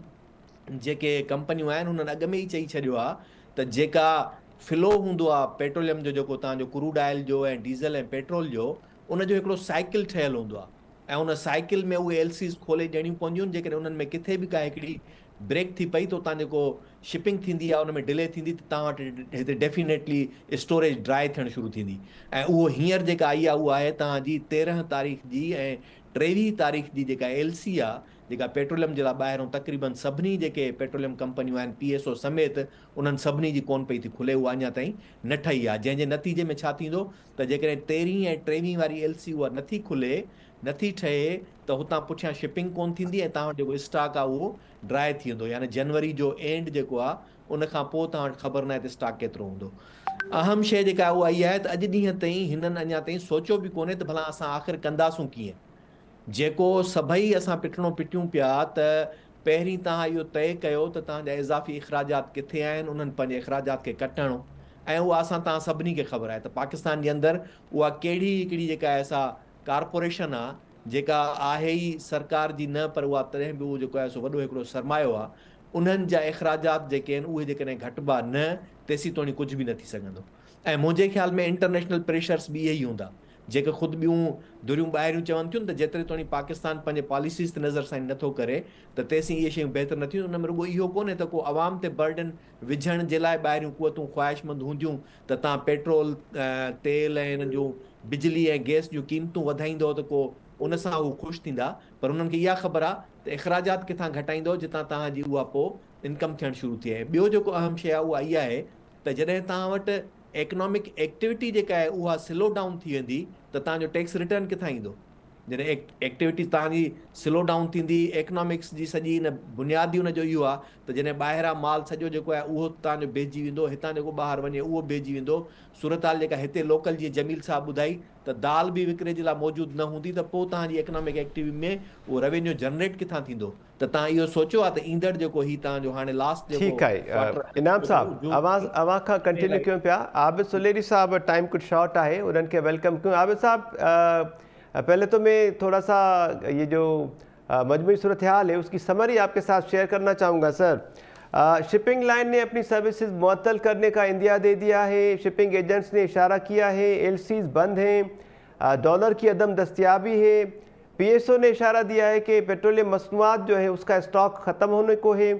जेके कंपनियूं आहिनि हुननि अॻु में ई चई छॾियो आहे त जेका फ्लो हूंदो आहे पेट्रोलियम जो, जेको तव्हांजो क्रूड ऑयल जो ऐं डीज़ल ऐं पेट्रोल जो, उनजो हिकिड़ो साइकिल ठहियलु हूंदो आहे ऐं उन साइकिल में उहे एल सीज़ खोले ॾियणियूं पवंदियूं आहिनि। जेकॾहिं उन्हनि में किथे बि का हिकिड़ी ब्रेक थी पई त उतां जेको शिपिंग थींदी आहे उन में डिले थींदी त तव्हां वटि हिते डेफिनेटली स्टोरेज ड्राई थियणु शुरू थींदी। ऐं उहो हींअर जेका आई आहे उहा आहे तव्हांजी तेरहं तारीख़ जी ऐं टेवीह तारीख़ जी जेका एल सी आहे जेका पेट्रोलियम जे लाइ ॿाहिरों तक़रीबन सभिनी जेके पेट्रोलियम कंपनियूं आहिनि पी एस ओ समेत उन्हनि सभिनी जी कोन पई थी खुले, उहा अञा ताईं न ठही आहे। जंहिंजे नतीजे में छा थींदो त जेकॾहिं तेरहीं ऐं टेवीह वारी एल सी उहा नथी खुले, नथी ठहे, त हुतां पुठियां शिपिंग कोन थींदी ऐं तव्हां वटि जेको स्टॉक आहे उहो ड्राई थी वेंदो। यानी जनवरी जो एंड जेको आहे उन खां पोइ तव्हां वटि ख़बर न आहे त स्टॉक केतिरो हूंदो। अहम शइ जेका आहे उहा इहा आहे त अॼु ॾींहं ताईं हिननि अञा ताईं सोचियो बि कोन्हे त भला असां आख़िर कंदासूं कीअं। जेको सभई असां पिटणो पिटियूं पिया त पहिरीं तव्हां इहो तइ कयो त तव्हांजा इज़ाफ़ी इख़राजात किथे आहिनि, उन्हनि पंहिंजे इख़राजात खे कटणो, ऐं उहा असां तव्हां सभिनी खे ख़बर आहे त पाकिस्तान जे अंदरि उहा कहिड़ी हिकिड़ी जेका आहे सा कारपोरेशन आहे जेका आहे ई सरकार जी न, पर उहा तॾहिं बि उहो जेको आहे सो वॾो हिकिड़ो सरमायो आहे। उन्हनि जा इख़राजात जेके आहिनि उहे जेकॾहिं घटिबा न, तेसीं तोणी कुझु बि न थी सघंदो। ऐं मुंहिंजे ख़्याल में इंटरनेशनल प्रेशर्स बि इहे ई हूंदा जेके ख़ुदि ॿियूं दुरियूं ॿाहिरियूं चवनि थियूं त जेतिरे तोणी पाकिस्तान पंहिंजे पॉलिसीज़ ते नज़र सां नथो करे त तेसीं इहे शयूं बहितर न थियूं। उन में रुॻो इहो कोन्हे त को आवाम ते बर्डन विझण जे लाइ ॿाहिरियूं क़ुवतूं ख़्वाहिशमंद हूंदियूं त तव्हां पेट्रोल तेल ऐं हिन जूं बिजली ऐं गैस जूं क़ीमतूं वधाईंदो त को उन सां हू ख़ुशि थींदा, पर उन्हनि खे इहा ख़बर आहे त इख़राजात किथां घटाईंदो जितां तव्हांजी उहा पोइ इनकम थियणु शुरू थिए। ॿियो जेको अहम शइ आहे उहा इहा आहे त जॾहिं तव्हां वटि इकनॉमिक एक्टिविटी जेका आहे उहा स्लो डाउन थी वेंदी त तव्हांजो टैक्स रिटर्न किथां ईंदो। जॾहिं एक्टिविटी तव्हांजी स्लो डाउन थींदी, इकनॉमिक्स जी सॼी हिन बुनियादी हुनजो इहो आहे त जॾहिं ॿाहिरां माल सॼो जेको आहे उहो तव्हांजो भेजी वेंदो, हितां जेको ॿाहिरि वञे उहो भेजी वेंदो। सूरत हाल जेका हिते लोकल जीअं जमील साहब ॿुधाई त दाल बि विकिरे जे लाइ मौजूदु न हूंदी त पोइ तव्हांजी इकनॉमिक एक्टिविटी में उहो रेवेन्यू जनरेट किथां थींदो। त तव्हां इहो सोचियो आहे त ईंदड़ जेको ही तव्हांजो हाणे लास्ट ठीकु आहे। इनाम साहब आवाज़ अवां खां कंटिन्यू कयूं पिया। आबिद सुलेरी साहब टाइम कुछ शॉर्ट आहे, उन्हनि खे वेलकम कयूं। आबिद साहब पहले तो मैं थोड़ा सा ये जो मजमूई सूरत हाल है उसकी समरी आपके साथ शेयर करना चाहूँगा। सर शिपिंग लाइन ने अपनी सर्विसेज मुअत्तल करने का इंदिया दे दिया है, शिपिंग एजेंट्स ने इशारा किया है, एल सीज बंद हैं, डॉलर की अदम दस्तियाबी है, पी एस ओ ने इशारा दिया है कि पेट्रोलियम मसनूआत जो है उसका स्टॉक ख़त्म होने को है,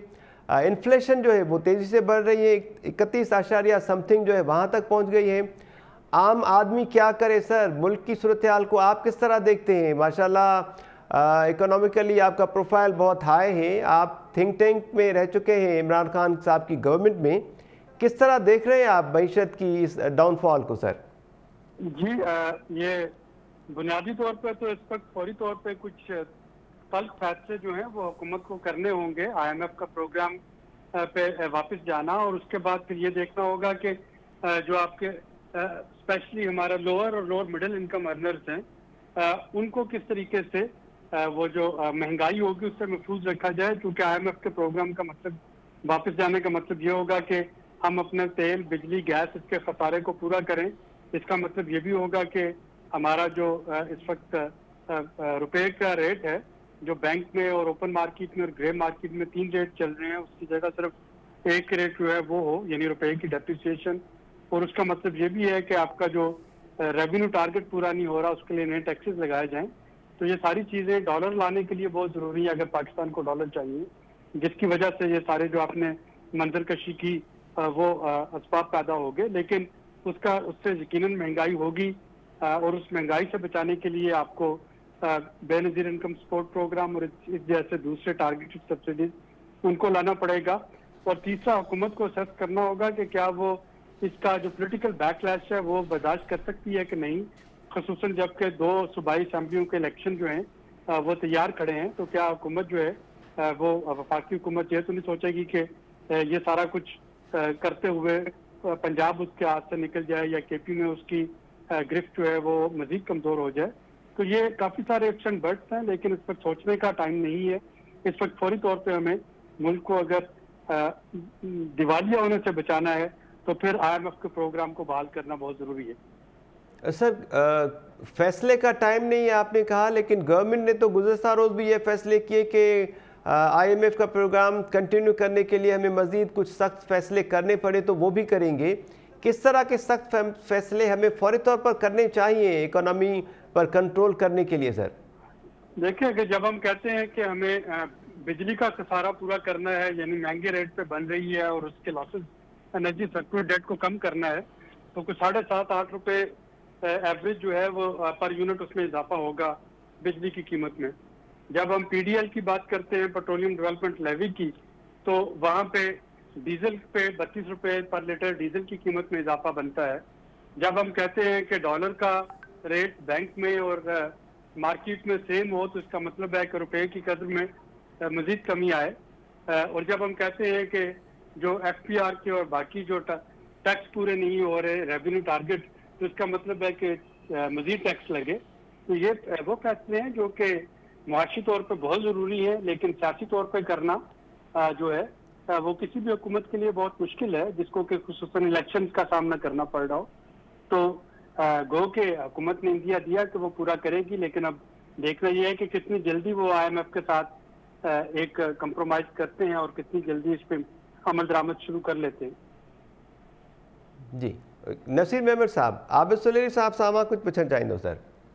इन्फ्लेशन जो है वो तेज़ी से बढ़ रही है, इकतीस आशारिया समथिंग जो है वहाँ तक पहुँच गई है। आम आदमी क्या करे सर, मुल्क की सूरत हाल को आप किस तरह देखते हैं? माशाल्लाह इकोनॉमिकली आपका प्रोफाइल बहुत हाई है, आप थिंक टैंक में रह चुके हैं इमरान खान साहब की गवर्नमेंट में, किस तरह देख रहे हैं आप मईशत की इस डाउनफॉल को सर? जी आ, ये बुनियादी तौर पर तो इस वक्त फौरी तौर पे कुछ तल्ख फैसले जो हैं वो हुकूमत को करने होंगे। आईएमएफ का प्रोग्राम पे वापस जाना, और उसके बाद फिर ये देखना होगा कि जो आपके स्पेशली हमारा लोअर और लोअर मिडिल इनकम अर्नर्स हैं, उनको किस तरीके से वो जो महंगाई होगी उससे महफूज रखा जाए। क्योंकि आईएमएफ के प्रोग्राम का मतलब वापस जाने का मतलब ये होगा कि हम अपने तेल, बिजली, गैस, इसके खसारे को पूरा करें। इसका मतलब ये भी होगा कि हमारा जो इस वक्त रुपए का रेट है, जो बैंक में और ओपन मार्केट में और ग्रे मार्केट में तीन रेट चल रहे हैं, उसकी जगह सिर्फ एक रेट जो है वो हो, यानी रुपए की डेप्रिसिएशन। और उसका मतलब ये भी है कि आपका जो रेवेन्यू टारगेट पूरा नहीं हो रहा, उसके लिए नए टैक्सेस लगाए जाएं। तो ये सारी चीजें डॉलर लाने के लिए बहुत जरूरी है, अगर पाकिस्तान को डॉलर चाहिए, जिसकी वजह से ये सारे जो आपने मंजरकशी की वो असबाब पैदा हो गए। लेकिन उसका उससे यकीनन महंगाई होगी, और उस महंगाई से बचाने के लिए आपको बेनजीर इनकम सपोर्ट प्रोग्राम और इस जैसे दूसरे टारगेटेड सब्सिडीज उनको लाना पड़ेगा। और तीसरा, हुकूमत को असेस करना होगा कि क्या वो इसका जो पॉलिटिकल बैकलैश है वो बर्दाश्त कर सकती है कि नहीं, खसूसन जबकि दो सूबाई असम्बलियों के इलेक्शन जो हैं वो तैयार खड़े हैं। तो क्या हुकूमत जो है वो वफाकी हुकूमत ये तो नहीं सोचेगी कि ये सारा कुछ करते हुए पंजाब उसके हाथ से निकल जाए, या केपी में उसकी गिरफ्त जो है वो मजीद कमजोर हो जाए। तो ये काफी सारे एक्शन बर्ड्स हैं, लेकिन इस पर सोचने का टाइम नहीं है। इस वक्त फौरी तौर पे हमें मुल्क को अगर दिवालिया होने से बचाना है तो फिर आईएमएफ के प्रोग्राम को बहाल करना बहुत जरूरी है। सर फैसले का टाइम नहीं है आपने कहा, लेकिन गवर्नमेंट ने तो गुज़श्ता रोज़ भी ये फैसले किए कि आईएमएफ का प्रोग्राम कंटिन्यू करने के लिए हमें मज़ीद कुछ सख्त फैसले करने पड़े तो वो भी करेंगे। किस तरह के सख्त फैसले हमें फौरी तौर पर करने चाहिए इकोनॉमी पर कंट्रोल करने के लिए सर? देखिए, अगर जब हम कहते हैं कि हमें बिजली का खसारा पूरा करना है, यानी महंगे रेट पे बन रही है, और उसके लॉसेस एनर्जी सेक्टर डेट को कम करना है, तो कुछ साढ़े सात आठ रुपए एवरेज जो है वो पर यूनिट उसमें इजाफा होगा बिजली की कीमत में। जब हम पीडीएल की बात करते हैं, पेट्रोलियम डेवलपमेंट लेवी की, तो वहाँ पे डीजल पे बत्तीस रुपए पर लीटर डीजल की कीमत में इजाफा बनता है। जब हम कहते हैं कि डॉलर का रेट बैंक में और मार्केट में सेम हो, तो इसका मतलब है कि रुपए की कदर में मजीद कमी आए। और जब हम कहते हैं कि जो एफपीआर के और बाकी जो टैक्स पूरे नहीं हो रहे, रेवेन्यू टारगेट, तो इसका मतलब है कि मजीद टैक्स लगे। तो ये वो फैसले हैं जो कि मुआशी तौर पर बहुत जरूरी है, लेकिन सियासी तौर पर करना जो है वो किसी भी हुकूमत के लिए बहुत मुश्किल है, जिसको कि खुसूसन इलेक्शन का सामना करना पड़ रहा हो। तो गो के हुकूमत ने इंदिया दिया कि वो पूरा करेगी, लेकिन अब देखना यह है कि कितनी जल्दी वो आईएमएफ के साथ एक कंप्रोमाइज करते हैं और कितनी जल्दी इस पे अमल दरामद शुरू कर लेते हैं। जी नसीर मेमर साहब, आबिद सुलेरी साहब सामा कुछ पूछना चाहेंगे सर?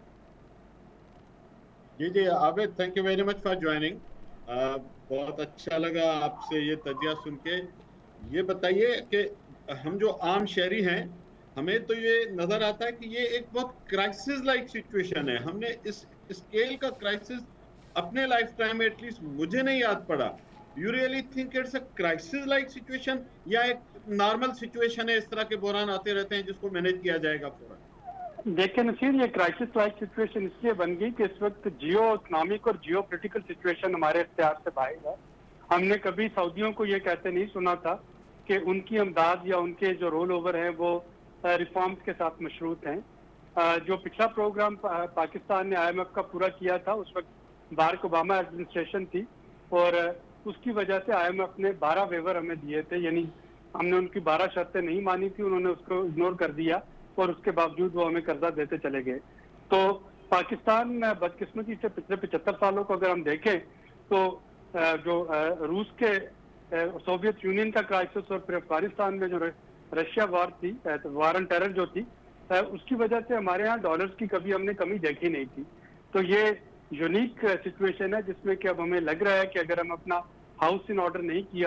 जी जी Abid, thank you very much for joining. बहुत अच्छा लगा आपसे ये तजिया सुन के। ये बताइए कि हम जो आम शहरी हैं, हमें तो ये नजर आता है कि ये एक बहुत क्राइसिस लाइक सिचुएशन है। हमने इस स्केल का क्राइसिस अपने लाइफ टाइम में एटलीस्ट मुझे नहीं याद पड़ा। You really think it's a crisis like situation, या एक नॉर्मल सिचुएशन है, इस तरह के बहरान आते रहते हैं जिसको मैनेज किया जाएगा पूरा? देखिए नसीर, ये क्राइसिस लाइक सिचुएशन इसलिए बन गई कि इस वक्त जियो इकोनॉमिक और जियो पोलिटिकल सिचुएशन हमारे इख्तियार से बाहर है। हमने कभी सऊदियों को ये कहते नहीं सुना था कि उनकी अमदाद या उनके जो रोल ओवर है वो रिफॉर्म्स के साथ मशरूत हैं। जो पिछला प्रोग्राम पाकिस्तान ने आईएमएफ का पूरा किया था, उस वक्त बाराक ओबामा एडमिनिस्ट्रेशन थी, और उसकी वजह से आईएमएफ ने बारह वेवर हमें दिए थे, यानी हमने उनकी बारह शर्तें नहीं मानी थी, उन्होंने उसको इग्नोर कर दिया, और उसके बावजूद वो हमें कर्जा देते चले गए। तो पाकिस्तान बदकिस्मती से पिछले पचहत्तर सालों को अगर हम देखें तो जो रूस के सोवियत यूनियन का क्राइसिस और फिर अफगानिस्तान में जो रशिया वार थी, वार एंड टेरर जो थी, उसकी वजह से हमारे यहाँ डॉलर्स की कभी हमने कमी देखी नहीं थी। तो ये यूनिक सिचुएशन है जिसमें कि अब हमें लग रहा है कि अगर हम अपना हाउस इन ऑर्डर नहीं किया तो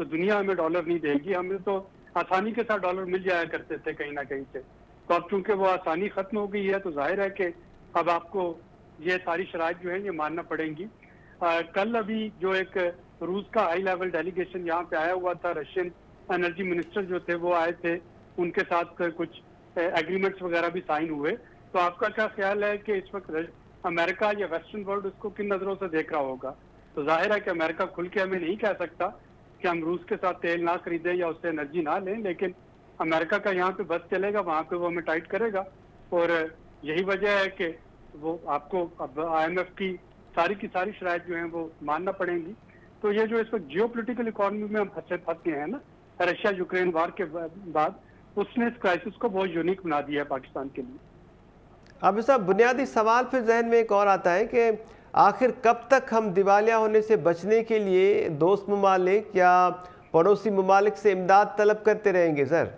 तो दुनिया हमें डॉलर नहीं देगी, हमें तो आसानी के साथ डॉलर मिल जाया करते थे कहीं ना कहीं से। तो अब चूंकि वो आसानी खत्म हो गई है तो जाहिर है कि अब आपको ये सारी शराइत जो है ये मानना पड़ेंगी। आ, कल अभी जो एक रूस का हाई लेवल डेलीगेशन यहाँ पे आया हुआ था, रशियन एनर्जी मिनिस्टर जो थे वो आए थे, उनके साथ कुछ एग्रीमेंट्स वगैरह भी साइन हुए। तो आपका क्या ख्याल है कि इस वक्त अमेरिका या वेस्टर्न वर्ल्ड उसको किन नजरों से देख रहा होगा? तो जाहिर है कि अमेरिका खुल के हमें नहीं कह सकता कि हम रूस के साथ तेल ना खरीदें या उससे एनर्जी ना लें, लेकिन अमेरिका का यहाँ पे बस चलेगा, वहाँ पे वो हमें टाइट करेगा। और यही वजह है कि वो आपको अब आईएमएफ की सारी की सारी शराइत जो है वो मानना पड़ेंगी। तो ये जो इस वक्त जियो पोलिटिकल इकोनॉमी में हम फंसे फंस गए हैं ना, रशिया यूक्रेन वार के बाद, उसने इस क्राइसिस को बहुत यूनिक बना दिया है पाकिस्तान के लिए। अब साहब बुनियादी सवाल फिर जहन में एक और आता है कि आखिर कब तक हम दिवालिया होने से बचने के लिए दोस्त ममालिक या पड़ोसी ममालिक से इमदाद तलब करते रहेंगे सर?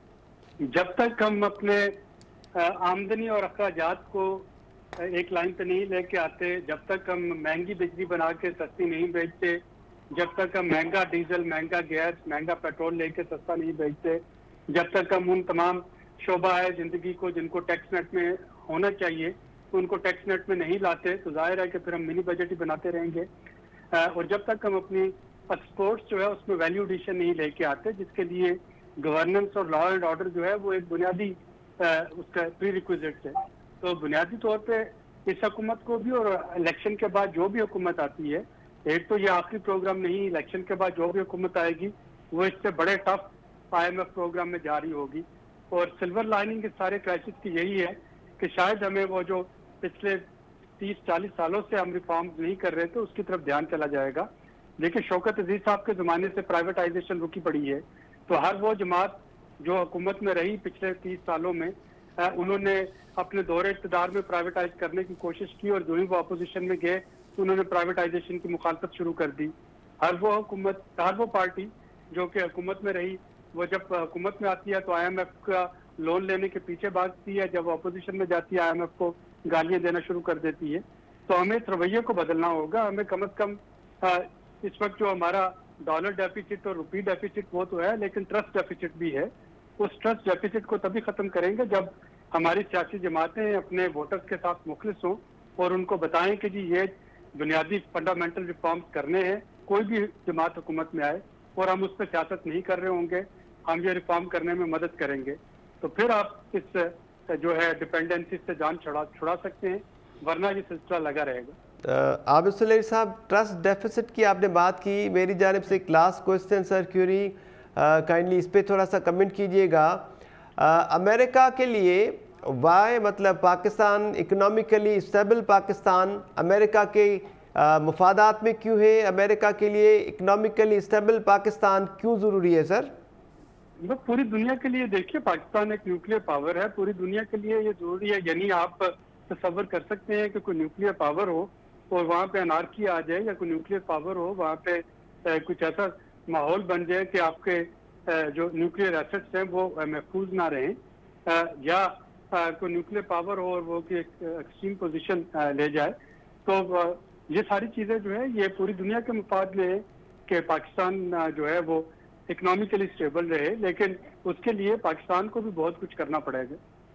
जब तक हम अपने आमदनी और अखराजात को एक लाइन पे नहीं लेके आते, जब तक हम महंगी बिजली बना के सस्ती नहीं बेचते, जब तक हम महंगा डीजल, महंगा गैस, महंगा पेट्रोल लेके सस्ता नहीं बेचते, जब तक हम उन तमाम शोबा है जिंदगी को जिनको टैक्स नेट में होना चाहिए उनको टैक्स नेट में नहीं लाते, तो जाहिर है कि फिर हम मिनी बजट ही बनाते रहेंगे। और जब तक हम अपनी एक्सपोर्ट्स जो है उसमें वैल्यू एडिशन नहीं लेके आते, जिसके लिए गवर्नेंस और लॉ एंड ऑर्डर जो है वो एक बुनियादी उसका प्री रिक्विजिट है। तो बुनियादी तौर पे इस हुकूमत को भी और इलेक्शन के बाद जो भी हुकूमत आती है, एक तो ये आखिरी प्रोग्राम नहीं, इलेक्शन के बाद जो भी हुकूमत आएगी वो इससे बड़े टफ आईएमएफ प्रोग्राम में जारी होगी। और सिल्वर लाइनिंग इस सारे क्राइसिस की यही है कि शायद हमें वो जो पिछले तीस चालीस सालों से हम रिफॉर्म्स नहीं कर रहे थे उसकी तरफ ध्यान चला जाएगा। देखिए शौकत अजीज साहब के ज़माने से प्राइवेटाइजेशन रुकी पड़ी है, तो हर वो जमात जो हुकूमत में रही पिछले तीस सालों में उन्होंने अपने दौरे इक़्तिदार में प्राइवेटाइज करने की कोशिश की, और जो ही वो अपोजिशन में गए तो उन्होंने प्राइवेटाइजेशन की मुखालफत शुरू कर दी। हर वो हुकूमत, हर वो पार्टी जो कि हुकूमत में रही, वो जब हुकूमत में आती है तो आईएमएफ का लोन लेने के पीछे भागती है, जब अपोजिशन में जाती है आईएमएफ को गालियां देना शुरू कर देती है। तो हमें इस रवैये को बदलना होगा। हमें कम अज कम इस वक्त जो हमारा डॉलर डेफिसिट और रुपी डेफिसिट वो तो है, लेकिन ट्रस्ट डेफिसिट भी है। उस ट्रस्ट डेफिसिट को तभी खत्म करेंगे जब हमारी सियासी जमातें अपने वोटर्स के साथ मुखलिस हों और उनको बताएं कि जी ये बुनियादी फंडामेंटल रिफॉर्म्स करने हैं, कोई भी जमात हुकूमत में आए और हम उस पर सियासत नहीं कर रहे होंगे, हम ये रिफॉर्म करने में मदद करेंगे, तो फिर आप इस जो है डिपेंडेंसी से जान छुड़ा छुड़ा सकते हैं, वरना ये सिलसिला लगा रहेगा। आबिद सुलेही साहब, ट्रस्ट डेफिसिट की आपने बात की, मेरी जानिब से class question sir query, kindly इस पर थोड़ा सा कमेंट कीजिएगा। अमेरिका के लिए वाई मतलब Pakistan economically stable Pakistan America के मुफादात में क्यों है? अमेरिका के लिए इकोनॉमिकली स्टेबल पाकिस्तान क्यों ज़रूरी है सर? वो पूरी दुनिया के लिए देखिए, पाकिस्तान एक न्यूक्लियर पावर है, पूरी दुनिया के लिए ये जरूरी है। यानी आप तसव्वुर कर सकते हैं कि कोई न्यूक्लियर पावर हो और वहाँ पे अनार्की आ जाए, या कोई न्यूक्लियर पावर हो वहाँ पे कुछ ऐसा माहौल बन जाए कि आपके जो न्यूक्लियर एसेट्स हैं वो महफूज ना रहें, या कोई न्यूक्लियर पावर हो और वो की एक्सट्रीम पोजीशन ले जाए। तो ये सारी चीज़ें जो है ये पूरी दुनिया के मुफाद में है कि पाकिस्तान जो है वो इकोनॉमिकली स्टेबल रहे, लेकिन उसके लिए पाकिस्तान को भी बहुत कुछ करना पड़ेगा।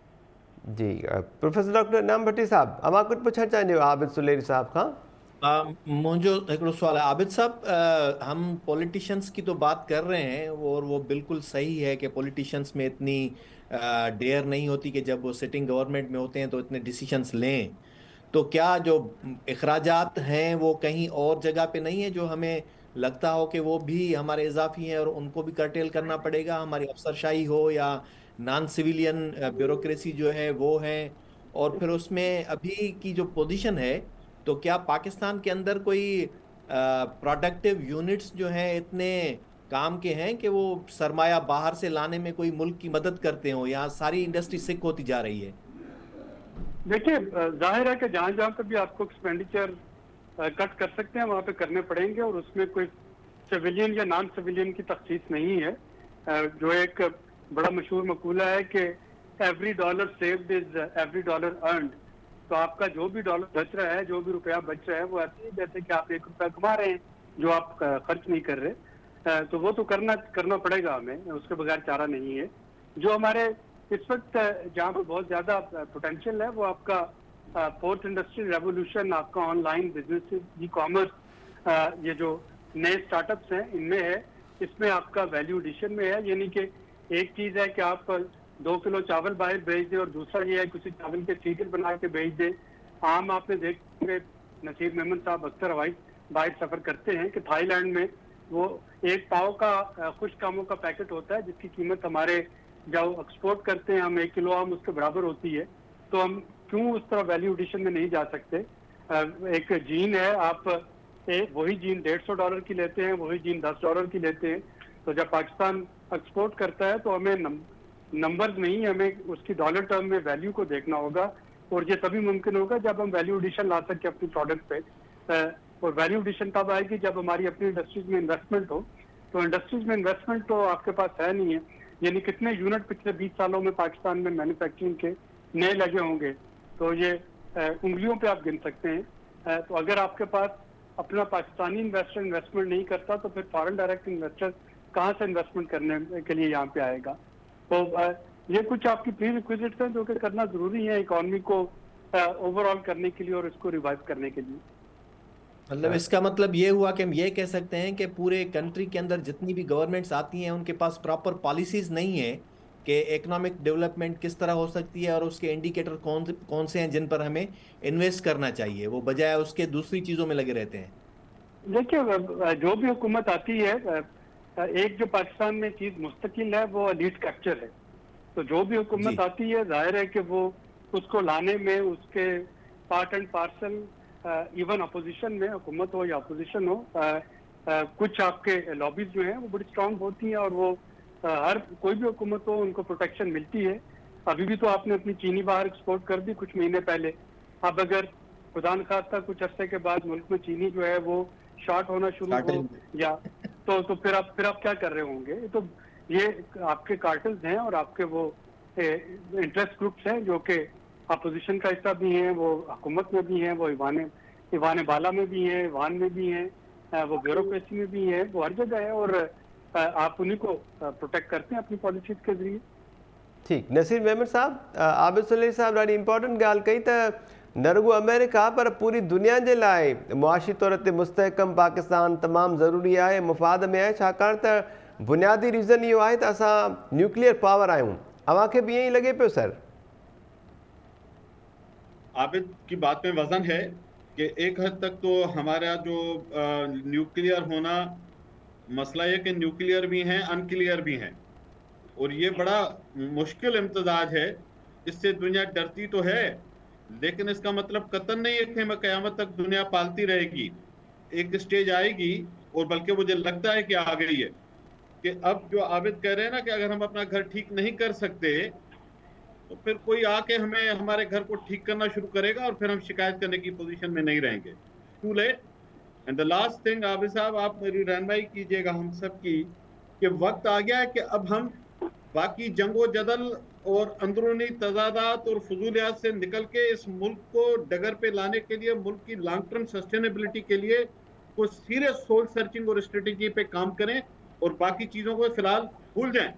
जी प्रोफेसर डॉक्टर इनाम भट्टी साहब, अमा कुछ पूछना चाहिए आबिद सुलेही साहब खां? मुझो हिकिड़ो सवाल है आबिद साहब, हम पॉलिटिशियंस की तो बात कर रहे हैं और वो बिल्कुल सही है कि पॉलिटिशियंस में इतनी डेयर नहीं होती कि जब वो सिटिंग गवर्नमेंट में होते हैं तो इतने डिसीजंस लें। तो क्या जो अखराजात हैं वो कहीं और जगह पे नहीं है जो हमें लगता हो कि वो भी हमारे इजाफी हैं और उनको भी कर्टेल करना पड़ेगा? हमारी अफसरशाही हो या नॉन सिविलियन ब्यूरोक्रेसी जो है वो है, और फिर उसमें अभी की जो पोजीशन है, तो क्या पाकिस्तान के अंदर कोई प्रोडक्टिव यूनिट्स जो हैं इतने काम के हैं कि वो सरमाया बाहर से लाने में कोई मुल्क की मदद करते हो, या सारी इंडस्ट्री सिक होती जा रही है? देखिए जाहिर है कि जहाँ जहाँ पे भी आपको एक्सपेंडिचर कट कर सकते हैं वहाँ पे करने पड़ेंगे, और उसमें कोई सिविलियन या नॉन सिविलियन की तखसीस नहीं है। जो एक बड़ा मशहूर मकूला है कि every dollar saved is every dollar earned. तो आपका जो भी डॉलर बच रहा है, जो भी रुपया बच रहा है, वो ऐसे ही जैसे कि आप एक रुपया कमा रहे हैं जो आप खर्च नहीं कर रहे। तो वो तो करना करना पड़ेगा हमें, उसके बगैर चारा नहीं है। जो हमारे इस वक्त जहाँ पर बहुत ज्यादा पोटेंशियल है वो आपका फोर्थ इंडस्ट्रियल रेवोल्यूशन, आपका ऑनलाइन बिजनेस, ई कॉमर्स, ये जो नए स्टार्टअप्स हैं इनमें है। इसमें आपका वैल्यू एडिशन में है, यानी कि एक चीज है कि आप दो किलो चावल बाहर भेज दें और दूसरा ये है किसी चावल के सीरियल बना के भेज दें। आम आपने देखे नसीर मेमन साहब अक्सर हवाई बाहर सफर करते हैं कि थाईलैंड में वो एक पाव का खुश कामों का पैकेट होता है जिसकी कीमत हमारे जब एक्सपोर्ट करते हैं हम एक किलो आम उसके बराबर होती है। तो हम क्यों उस तरह वैल्यू एडिशन में नहीं जा सकते? एक जीन है, आप एक वही जीन डेढ़ सौ डॉलर की लेते हैं, वही जीन दस डॉलर की लेते हैं। तो जब पाकिस्तान एक्सपोर्ट करता है तो हमें नंबर्स नहीं, हमें उसकी डॉलर टर्म में वैल्यू को देखना होगा। और ये तभी मुमकिन होगा जब हम वैल्यू एडिशन ला सके अपनी प्रोडक्ट पे। और वैल्यू एडिशन तब आएगी जब हमारी अपनी इंडस्ट्रीज में इन्वेस्टमेंट हो। तो इंडस्ट्रीज में इन्वेस्टमेंट तो आपके पास है नहीं है, यानी कितने यूनिट पिछले बीस सालों में पाकिस्तान में मैन्युफैक्चरिंग के नए लगे होंगे तो ये उंगलियों पे आप गिन सकते हैं। तो अगर आपके पास अपना पाकिस्तानी इन्वेस्टर इन्वेस्टमेंट नहीं करता तो फिर फॉरेन डायरेक्ट इन्वेस्टर कहाँ से इन्वेस्टमेंट करने के लिए यहाँ पे आएगा? तो ये कुछ आपकी प्री रिक्विजिट्स हैं जो कि करना जरूरी है इकोनॉमी को ओवरऑल करने के लिए और इसको रिवाइव करने के लिए। मतलब इसका मतलब ये हुआ कि हम ये कह सकते हैं कि पूरे कंट्री के अंदर जितनी भी गवर्नमेंट्स आती हैं उनके पास प्रॉपर पॉलिसीज नहीं है कि इकोनॉमिक डेवलपमेंट किस तरह हो सकती है और उसके इंडिकेटर कौन कौन से हैं जिन पर हमें इन्वेस्ट करना चाहिए, वो बजाय उसके दूसरी चीजों में लगे रहते हैं। देखिए, जो भी हुकूमत आती है, एक जो पाकिस्तान में चीज मुस्तकिल है वो एलीट कैप्चर है। तो जो भी हुकूमत आती है जाहिर है कि वो उसको लाने में उसके part and parcel, even opposition में, हुकूमत हो या अपोजिशन हो, आ, आ, कुछ आपके लॉबीज जो हैं वो बड़ी स्ट्रांग होती हैं और वो आ, हर कोई भी हुकूमत हो उनको प्रोटेक्शन मिलती है। अभी भी तो आपने अपनी चीनी बाहर एक्सपोर्ट कर दी कुछ महीने पहले। अब अगर खुदा न खास्ता कुछ अरसे के बाद मुल्क में चीनी जो है वो शॉर्ट होना शुरू हो या तो तो फिर आप फिर आप क्या कर रहे होंगे? तो ये आपके कार्टल्स हैं और आपके वो इंटरेस्ट ग्रुप्स हैं जो कि अपोजिशन का हिस्सा भी हैं, वो हुकूमत में भी हैं, वो ईवान ईवान बाला में भी हैं, ईवान में भी हैं, वो ब्यूरोक्रेसी में भी हैं, वो हर जगह है और आप उन्हीं को प्रोटेक्ट करते हैं अपनी पॉलिसीज के जरिए। ठीक, नसीर मेमन साहब, आबिद सुलेही साहब ॾाढी इंपॉर्टेंट ॻाल्हि कई त न रुगो अमेरिका पर पूरी दुनिया जे लाइ मुआशी तौर ते मुस्तहकम पाकिस्तान तमामु ज़रूरी आहे, मुफ़ाद में आहे, छाकाणि त बुनियादी रीज़न इहो आहे त असां न्यूक्लियर पावर आहियूं। अव्हांखे बि ईअं ई लॻे पियो सर? आबिद की बात में वजन है कि एक हद तक तो हमारा जो न्यूक्लियर होना मसला है कि न्यूक्लियर भी हैं, अनक्लियर भी हैं, और ये बड़ा मुश्किल इम्तजाज है। इससे दुनिया डरती तो है, लेकिन इसका मतलब कतन नहीं है कि क़यामत तक दुनिया पालती रहेगी। एक स्टेज आएगी, और बल्कि मुझे लगता है कि आ गई है, कि अब जो आबिद कह रहे हैं ना कि अगर हम अपना घर ठीक नहीं कर सकते तो फिर कोई आके हमें हमारे घर को ठीक करना शुरू करेगा और फिर हम शिकायत करने की पोजीशन में नहीं रहेंगे। Too late. And the last thing Abid साहब, आप मेरी रहनुमाई कीजिएगा हम सब की, कि वक्त आ गया है कि अब हम बाकी जंगो जदल और अंदरूनी तजादात और फजूलियात से निकल के इस मुल्क को डगर पे लाने के लिए, मुल्क की लॉन्ग टर्म सस्टेनेबिलिटी के लिए कुछ सीरियस सोल सर्चिंग और स्ट्रेटेजी पे काम करें और बाकी चीजों को फिलहाल भूल जाएं।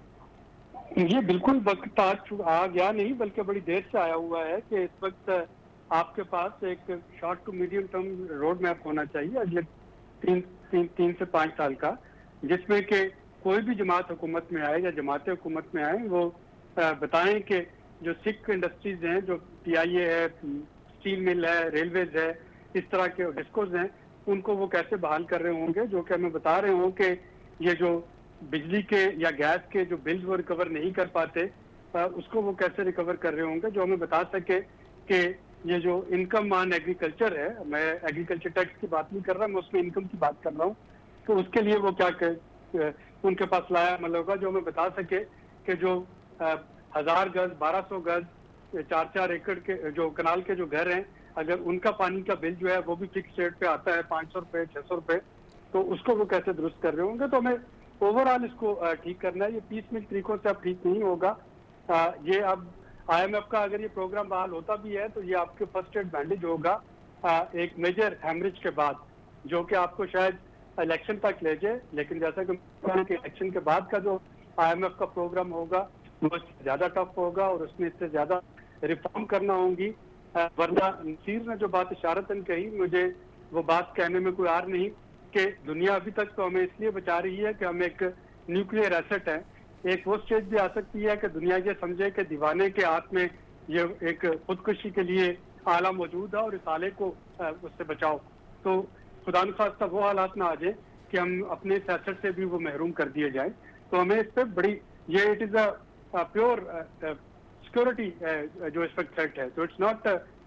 ये बिल्कुल वक्त आ गया नहीं, बल्कि बड़ी देर से आया हुआ है कि इस वक्त आपके पास एक short to medium term road map होना चाहिए अगले तीन तीन तीन से पाँच साल का, जिसमें कि कोई भी जमात हुकूमत में आए या जमातें हुकूमत में आए वो बताएं कि जो सिख इंडस्ट्रीज हैं, जो टी आई ए है, स्टील मिल है, रेलवेज है, इस तरह के डिस्कोज हैं, उनको वो कैसे बहाल कर रहे होंगे, जो कि हमें बता रहे हों कि ये जो बिजली के या गैस के जो बिल्स वो रिकवर नहीं कर पाते, उसको वो कैसे रिकवर कर रहे होंगे, जो हमें बता सके कि ये जो इनकम ऑन एग्रीकल्चर है, मैं एग्रीकल्चर टैक्स की बात नहीं कर रहा, मैं उसमें इनकम की बात कर रहा हूँ, तो उसके लिए वो क्या कर, उनके पास लाया अमल होगा जो हमें बता सके कि जो हजार गज, बारह सौ गज, चार चार एकड़ के जो कनाल के जो घर हैं, अगर उनका पानी का बिल जो है वो भी फिक्स रेट पे आता है पाँच सौ रुपये छः सौ रुपये, तो उसको वो कैसे दुरुस्त कर रहे होंगे। तो हमें ओवरऑल इसको ठीक करना है, ये पीस मिल तरीकों से अब ठीक नहीं होगा। ये अब आई एम एफ का अगर ये प्रोग्राम बहाल होता भी है तो ये आपके फर्स्ट एड बैंडेज होगा एक मेजर हैमरेज के बाद, जो कि आपको शायद इलेक्शन तक ले जाए, लेकिन जैसा कि इलेक्शन के बाद का जो आईएमएफ का प्रोग्राम होगा वो ज्यादा टफ होगा और उसमें इससे ज्यादा रिफॉर्म करना होंगी। वरना नसीर ने जो बात इशारतन कही, मुझे वो बात कहने में कोई आर नहीं कि दुनिया अभी तक तो हमें इसलिए बचा रही है कि हम एक न्यूक्लियर एसेट है। एक वो स्टेज भी आ सकती है कि दुनिया ये समझे कि दीवाने के हाथ में ये एक खुदकुशी के लिए आला मौजूद है और इस आले को उससे बचाओ। तो खुदा न खास्ता वो हालात ना आ जाए कि हम अपने इस एसेट से भी वो महरूम कर दिए जाए। तो हमें इस पर बड़ी ये it is a pure security जो इस वक्त थ्रेट है। तो it's not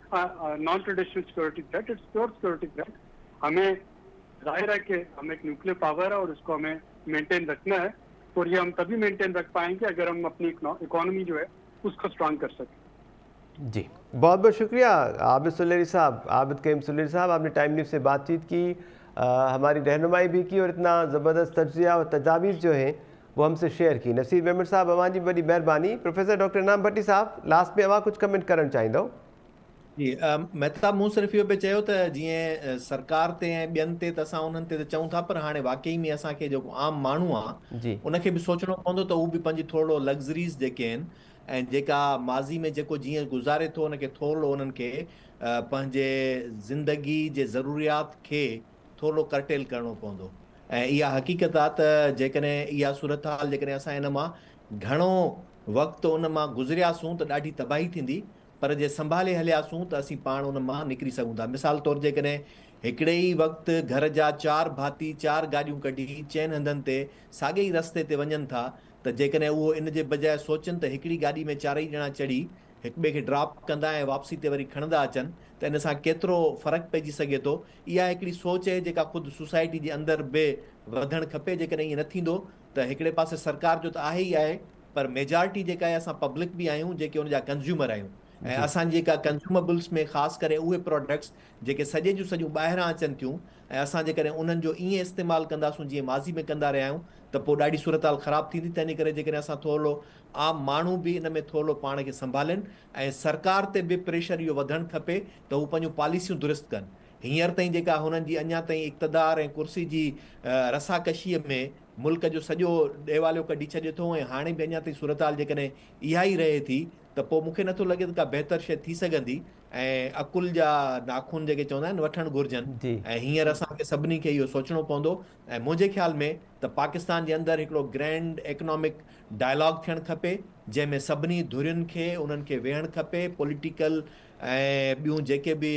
non traditional security threat, it's pure security threat. हमें जाहिर है कि हम एक न्यूक्लियर पावर है और उसको हमें मेंटेन रखना है, और ये हम तभी मेंटेन रख पाएंगे अगर हम अपनी इकोनॉमी जो है उसको स्ट्रांग कर सकें। जी, बहुत बहुत शुक्रिया आबिद सुलेरी साहब, आबिद करीम सुलेरी साहब, आपने टाइम न्यूज़ से बातचीत की, आ, हमारी रहनुमाई भी की और इतना ज़बरदस्त तज्ज़िया और तजावीज़ जो हैं वो हमसे शेयर की। नसीर मेमर साहब, अवां जी बड़ी मेहरबानी। प्रोफेसर डॉक्टर इनाम भट्टी साहब, लास्ट में अवां कुछ कमेंट करणु चाहींदो? जी, महताब मूं सिर्फ़ु इहो पियो चयो त जीअं सरकार ते ऐं ॿियनि ते त असां उन्हनि ते त चऊं था, पर हाणे वाकई में असांखे जेको आम माण्हू आहे उनखे बि सोचणो पवंदो त उहो बि पंहिंजी थोरो लग्ज़रीज़ जेके आहिनि ऐं जेका माज़ी में जेको जीअं गुज़ारे थो उनखे थोरो उन्हनि खे पंहिंजे ज़िंदगी जे ज़रूरियात खे थोरो कर्टेल करिणो पवंदो। ऐं इहा हक़ीक़त आहे त जेकॾहिं इहा सूरत हाल जेकॾहिं असां इन मां घणो वक़्तु उन मां गुज़रियासूं त ॾाढी तबाही थींदी, पर जे संभाले हलियासूं त असीं पाण उन मां निकिरी सघूं था। मिसाल तौरु जेकॾहिं हिकिड़े ई वक़्तु घर जा चार भाती चार गाॾियूं कढी चइनि हंधनि ते साॻे ई रस्ते ते वञनि था, त जेकॾहिं उहो इन जे बजाए सोचनि त हिकिड़ी गाॾी में चारई ॼणा चढ़ी हिक ॿिए खे ड्रॉप कंदा ऐं वापसी ते वरी खणंदा अचनि, त इन सां केतिरो फ़र्क़ु पइजी सघे थो। इहा हिकिड़ी सोच आहे जेका ख़ुदि सोसाइटी जे अंदरि बि वधणु खपे। जेकॾहिं ईअं न थींदो त हिकिड़े पासे सरकार जो त आहे ई आहे, पर मेजॉरिटी जेका आहे असां पब्लिक बि आहियूं जेके उनजा कंज़्यूमर आहियूं, ऐं असांजी जेका कंज़्यूमेबल्स में ख़ासि करे उहे प्रोडक्ट्स जेके सॼे जूं सॼियूं ॿाहिरां अचनि थियूं, ऐं असां जेकॾहिं उन्हनि जो ईअं इस्तेमालु कंदासूं जीअं माज़ी में कंदा रहिया आहियूं, त पोइ ॾाढी सूरत हाल ख़राबु थींदी। तंहिं करे जेकॾहिं असां थोरो आम माण्हू बि इन में थोरो पाण खे संभालनि ऐं सरकार ते बि प्रेशर इहो वधणु खपे त हू पंहिंजूं पॉलिसियूं दुरुस्त कनि। हींअर ताईं जेका हुननि जी अञा ताईं इक़्तिदार ऐं कुर्सी जी रसाकशीअ में मुल्क जो सॼो ॾेवालियो कढी छॾियो अथऊं, ऐं हाणे बि अञा ताईं सूरत हाल जेकॾहिं इहा ई रहे थी त पोइ मूंखे नथो लॻे त का बहितर शइ थी सघंदी। ऐं अकुल जा नाखून जेके चवंदा आहिनि वठणु घुरिजनि, ऐं हींअर असांखे सभिनी खे इहो सोचणो पवंदो। ऐं मुंहिंजे ख़्याल में त पाकिस्तान जे अंदरि हिकिड़ो ग्रैंड इकनॉमिक डायलॉग थियणु खपे, जंहिंमें सभिनी धुरियुनि खे उन्हनि खे वेहणु खपे, पॉलिटिकल ऐं ॿियूं जेके बि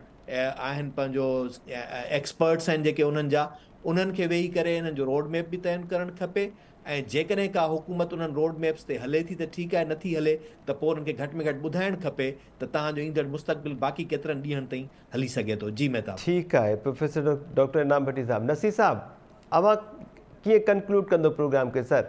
आहिनि पंहिंजो एक्सपर्ट्स आहिनि जेके उन्हनि जा, उन्हनि खे वेही करे इन्हनि जो रोड मैप बि तइ करणु खपे। ऐं जेकॾहिं का हुकूमत उन्हनि रोड मैप्स ते हले थी त ठीकु आहे, नथी हले त पोइ उन्हनि खे घटि में घटि ॿुधाइणु खपे त तव्हांजो ईंदड़ मुस्तक़बिल बाक़ी केतिरनि ॾींहंनि ताईं हली सघे थो। जी महताब। ठीकु आहे प्रोफेसर डॉक्टर इनाम भट्टी साहब। नसीर साहब, अवां कीअं कंक्लूड कंदो प्रोग्राम खे? सर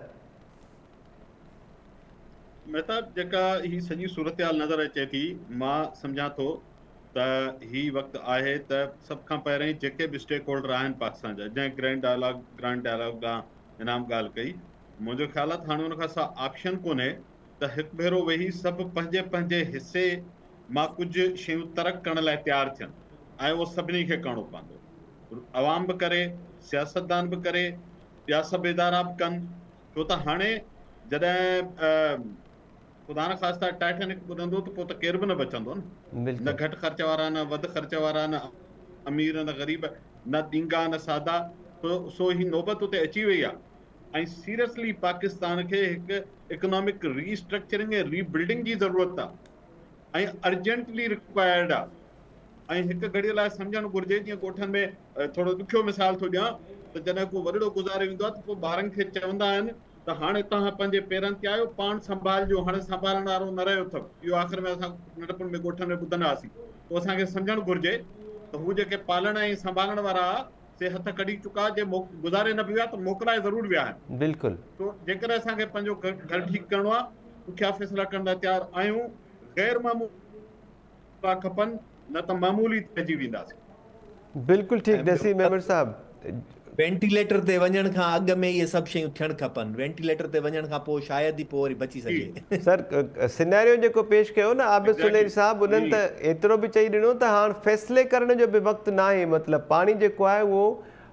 महताब, जेका ही सॼी सूरत हाल नज़र अचे थी, मां सम्झां थो त ही वक़्तु आहे त सभ खां पहिरीं जेके बि स्टेक होल्डर आहिनि पाकिस्तान जा, जंहिं ग्रैंड डायलॉग ग्रांड डायलॉग ॾांहुं इनाम ॻाल्हि कई, मुंहिंजो ख़्याल आहे हाणे हुन खां सा ऑप्शन कोन्हे त हिकु भेरो वेही सभु पंहिंजे पंहिंजे हिसे मां कुझु शयूं तरक़ करण लाइ तयारु थियनि, ऐं उहो सभिनी खे करिणो पवंदो। अवाम बि करे, सियासतदान बि करे, ॿिया सभु इदारा बि कनि, छो त हाणे जॾहिं ख़ुदा न ख़ास्ता टाइटैनिक ॿुधंदो त पोइ त केर बि न बचंदो न। न घटि ख़र्च वारा, न वधि ख़र्च वारा, न अमीर न ग़रीब, न ॾींगा न सादा। सो ही नौबत उते अची वई आहे, ऐं सीरियसली पाकिस्तान खे हिकु इकोनॉमिक रीस्ट्रक्चरिंग ऐं रीबिल्डिंग जी ज़रूरत आहे, ऐं अर्जेंटली रिक्वायर्ड आहे। ऐं हिकु घड़ी लाइ सम्झणु घुरिजे, जीअं ॻोठनि में थोरो ॾुखियो मिसाल थो ॾियां, त जॾहिं को वॾड़ो गुज़ारे वेंदो आहे त पोइ ॿारनि खे चवंदा आहिनि त हाणे तव्हां पंहिंजे पेरनि ते आयो, पाण संभालिजो, हाणे संभालण वारो न रहियो अथव। इहो आख़िर में असां नंढपण में ॻोठनि में ॿुधंदा हुआसीं। पोइ असांखे सम्झणु घुरिजे त हू जेके पालण ऐं संभालण वारा से हथ कढी चुका, जे गुज़ारे न बि विया त मोकिलाए ज़रूरु विया आहिनि। बिल्कुलु। तो जेकर असांखे पंहिंजो घर ठीकु करिणो आहे, ॾुखिया फ़ैसिला करण लाइ तयारु आहियूं, ग़ैर मामूली खपनि, न त मामूली थिएजी वेंदासीं। बिल्कुलु ठीकु नसीर मेमर साहब। वेंटिलेटर ते वञण खां अॻु में इहे सभु शयूं थियणु खपनि। वेंटिलेटर ते वञण खां पोइ शायदि ई पोइ वरी बची सघे। सर सिनेरियो जेको पेश कयो न आबिद सुलेरी साहब, उन्हनि त एतिरो बि चई ॾिनो त हाणे फ़ैसिले करण जो बि वक़्तु न आहे। मतिलबु पाणी जेको आहे उहो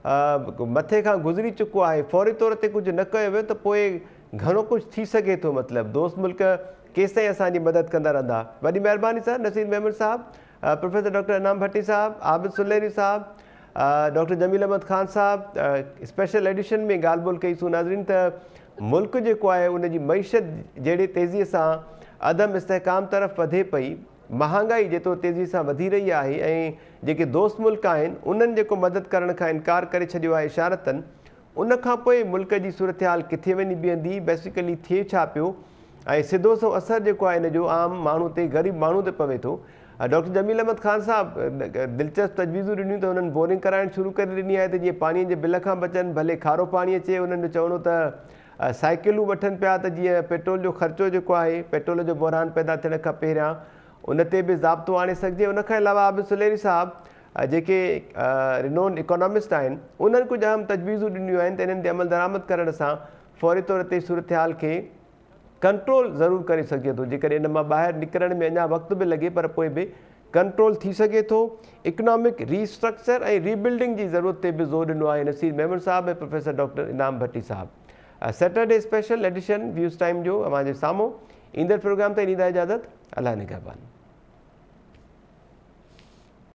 मथे खां गुज़री चुको आहे, फौरी तौर ते कुझु न कयो वियो त पोइ घणो कुझु थी सघे थो। मतिलबु दोस्त मुल्क केसिताईं असांजी मदद कंदा रहंदा। वॾी महिरबानी सर। नसीर मेमन साहब, प्रोफेसर डॉक्टर इनाम भट्टी साहब, आबिद सुलेरी साहब, डॉक्टर जमील अहमद ख़ान साहब, स्पेशल एडिशन में ॻाल्हि ॿोल कईसूं। नाज़रीन त मुल्क जेको आहे उनजी मईशत जहिड़ी तेज़ीअ सां अदम इस्तेहकाम तरफ़ वधे पई, महांगाई जेतिरो तेज़ी सां वधी रही आहे ऐं जेके दोस्त मुल्क आहिनि उन्हनि जेको मदद करण खां इनकार करे छॾियो आहे इशारतनि, उन खां पोइ मुल्क जी सूरत हाल किथे वञी बीहंदी, बेसिकली थिए छा पियो ऐं सिधो सो असरु जेको आहे इन जो आम माण्हू ते, ग़रीब माण्हू ते पवे थो। डॉक्टर जमील अहमद ख़ान साहब दिलचस्प तजवीज़ूं ॾिनियूं त उन्हनि बोरिंग कराइण शुरू करे ॾिनी आहे त जीअं पाणीअ जे बिल खां बचनि, भले खारो पाणी अचे। उन्हनि जो चवणो त साइकिलूं वठनि पिया त जीअं पेट्रोल जो ख़र्चो जेको आहे, पेट्रोल जो बहिरान पैदा थियण खां पहिरियां उन ते बि ज़ाब्तो आणे सघिजे। उनखां अलावा आबिद सुलेरी साहब जेके रिनोन इकोनॉमिस्ट आहिनि, उन्हनि कुझु अहम तजवीज़ूं ॾिनियूं आहिनि त इन्हनि ते अमल दरामद करण सां फौरी तौर ते सूरत हाल खे कंट्रोल ज़रूरु करे सघे थो। जेकॾहिं इन मां ॿाहिरि निकिरण में अञा वक़्तु बि लॻे, पर पोइ बि कंट्रोल थी सघे थो। इकनॉमिक रीस्ट्रक्चर ऐं रीबिल्डिंग जी ज़रूरत ते बि ज़ोर ॾिनो आहे नसीर मेमन साहब ऐं प्रोफेसर डॉक्टर इनाम भट्टी साहब। Saturday special edition views time जो अवां जे साम्हूं ईंदड़ प्रोग्राम ते ॾींदा इजाज़त। अलाह निगहबान।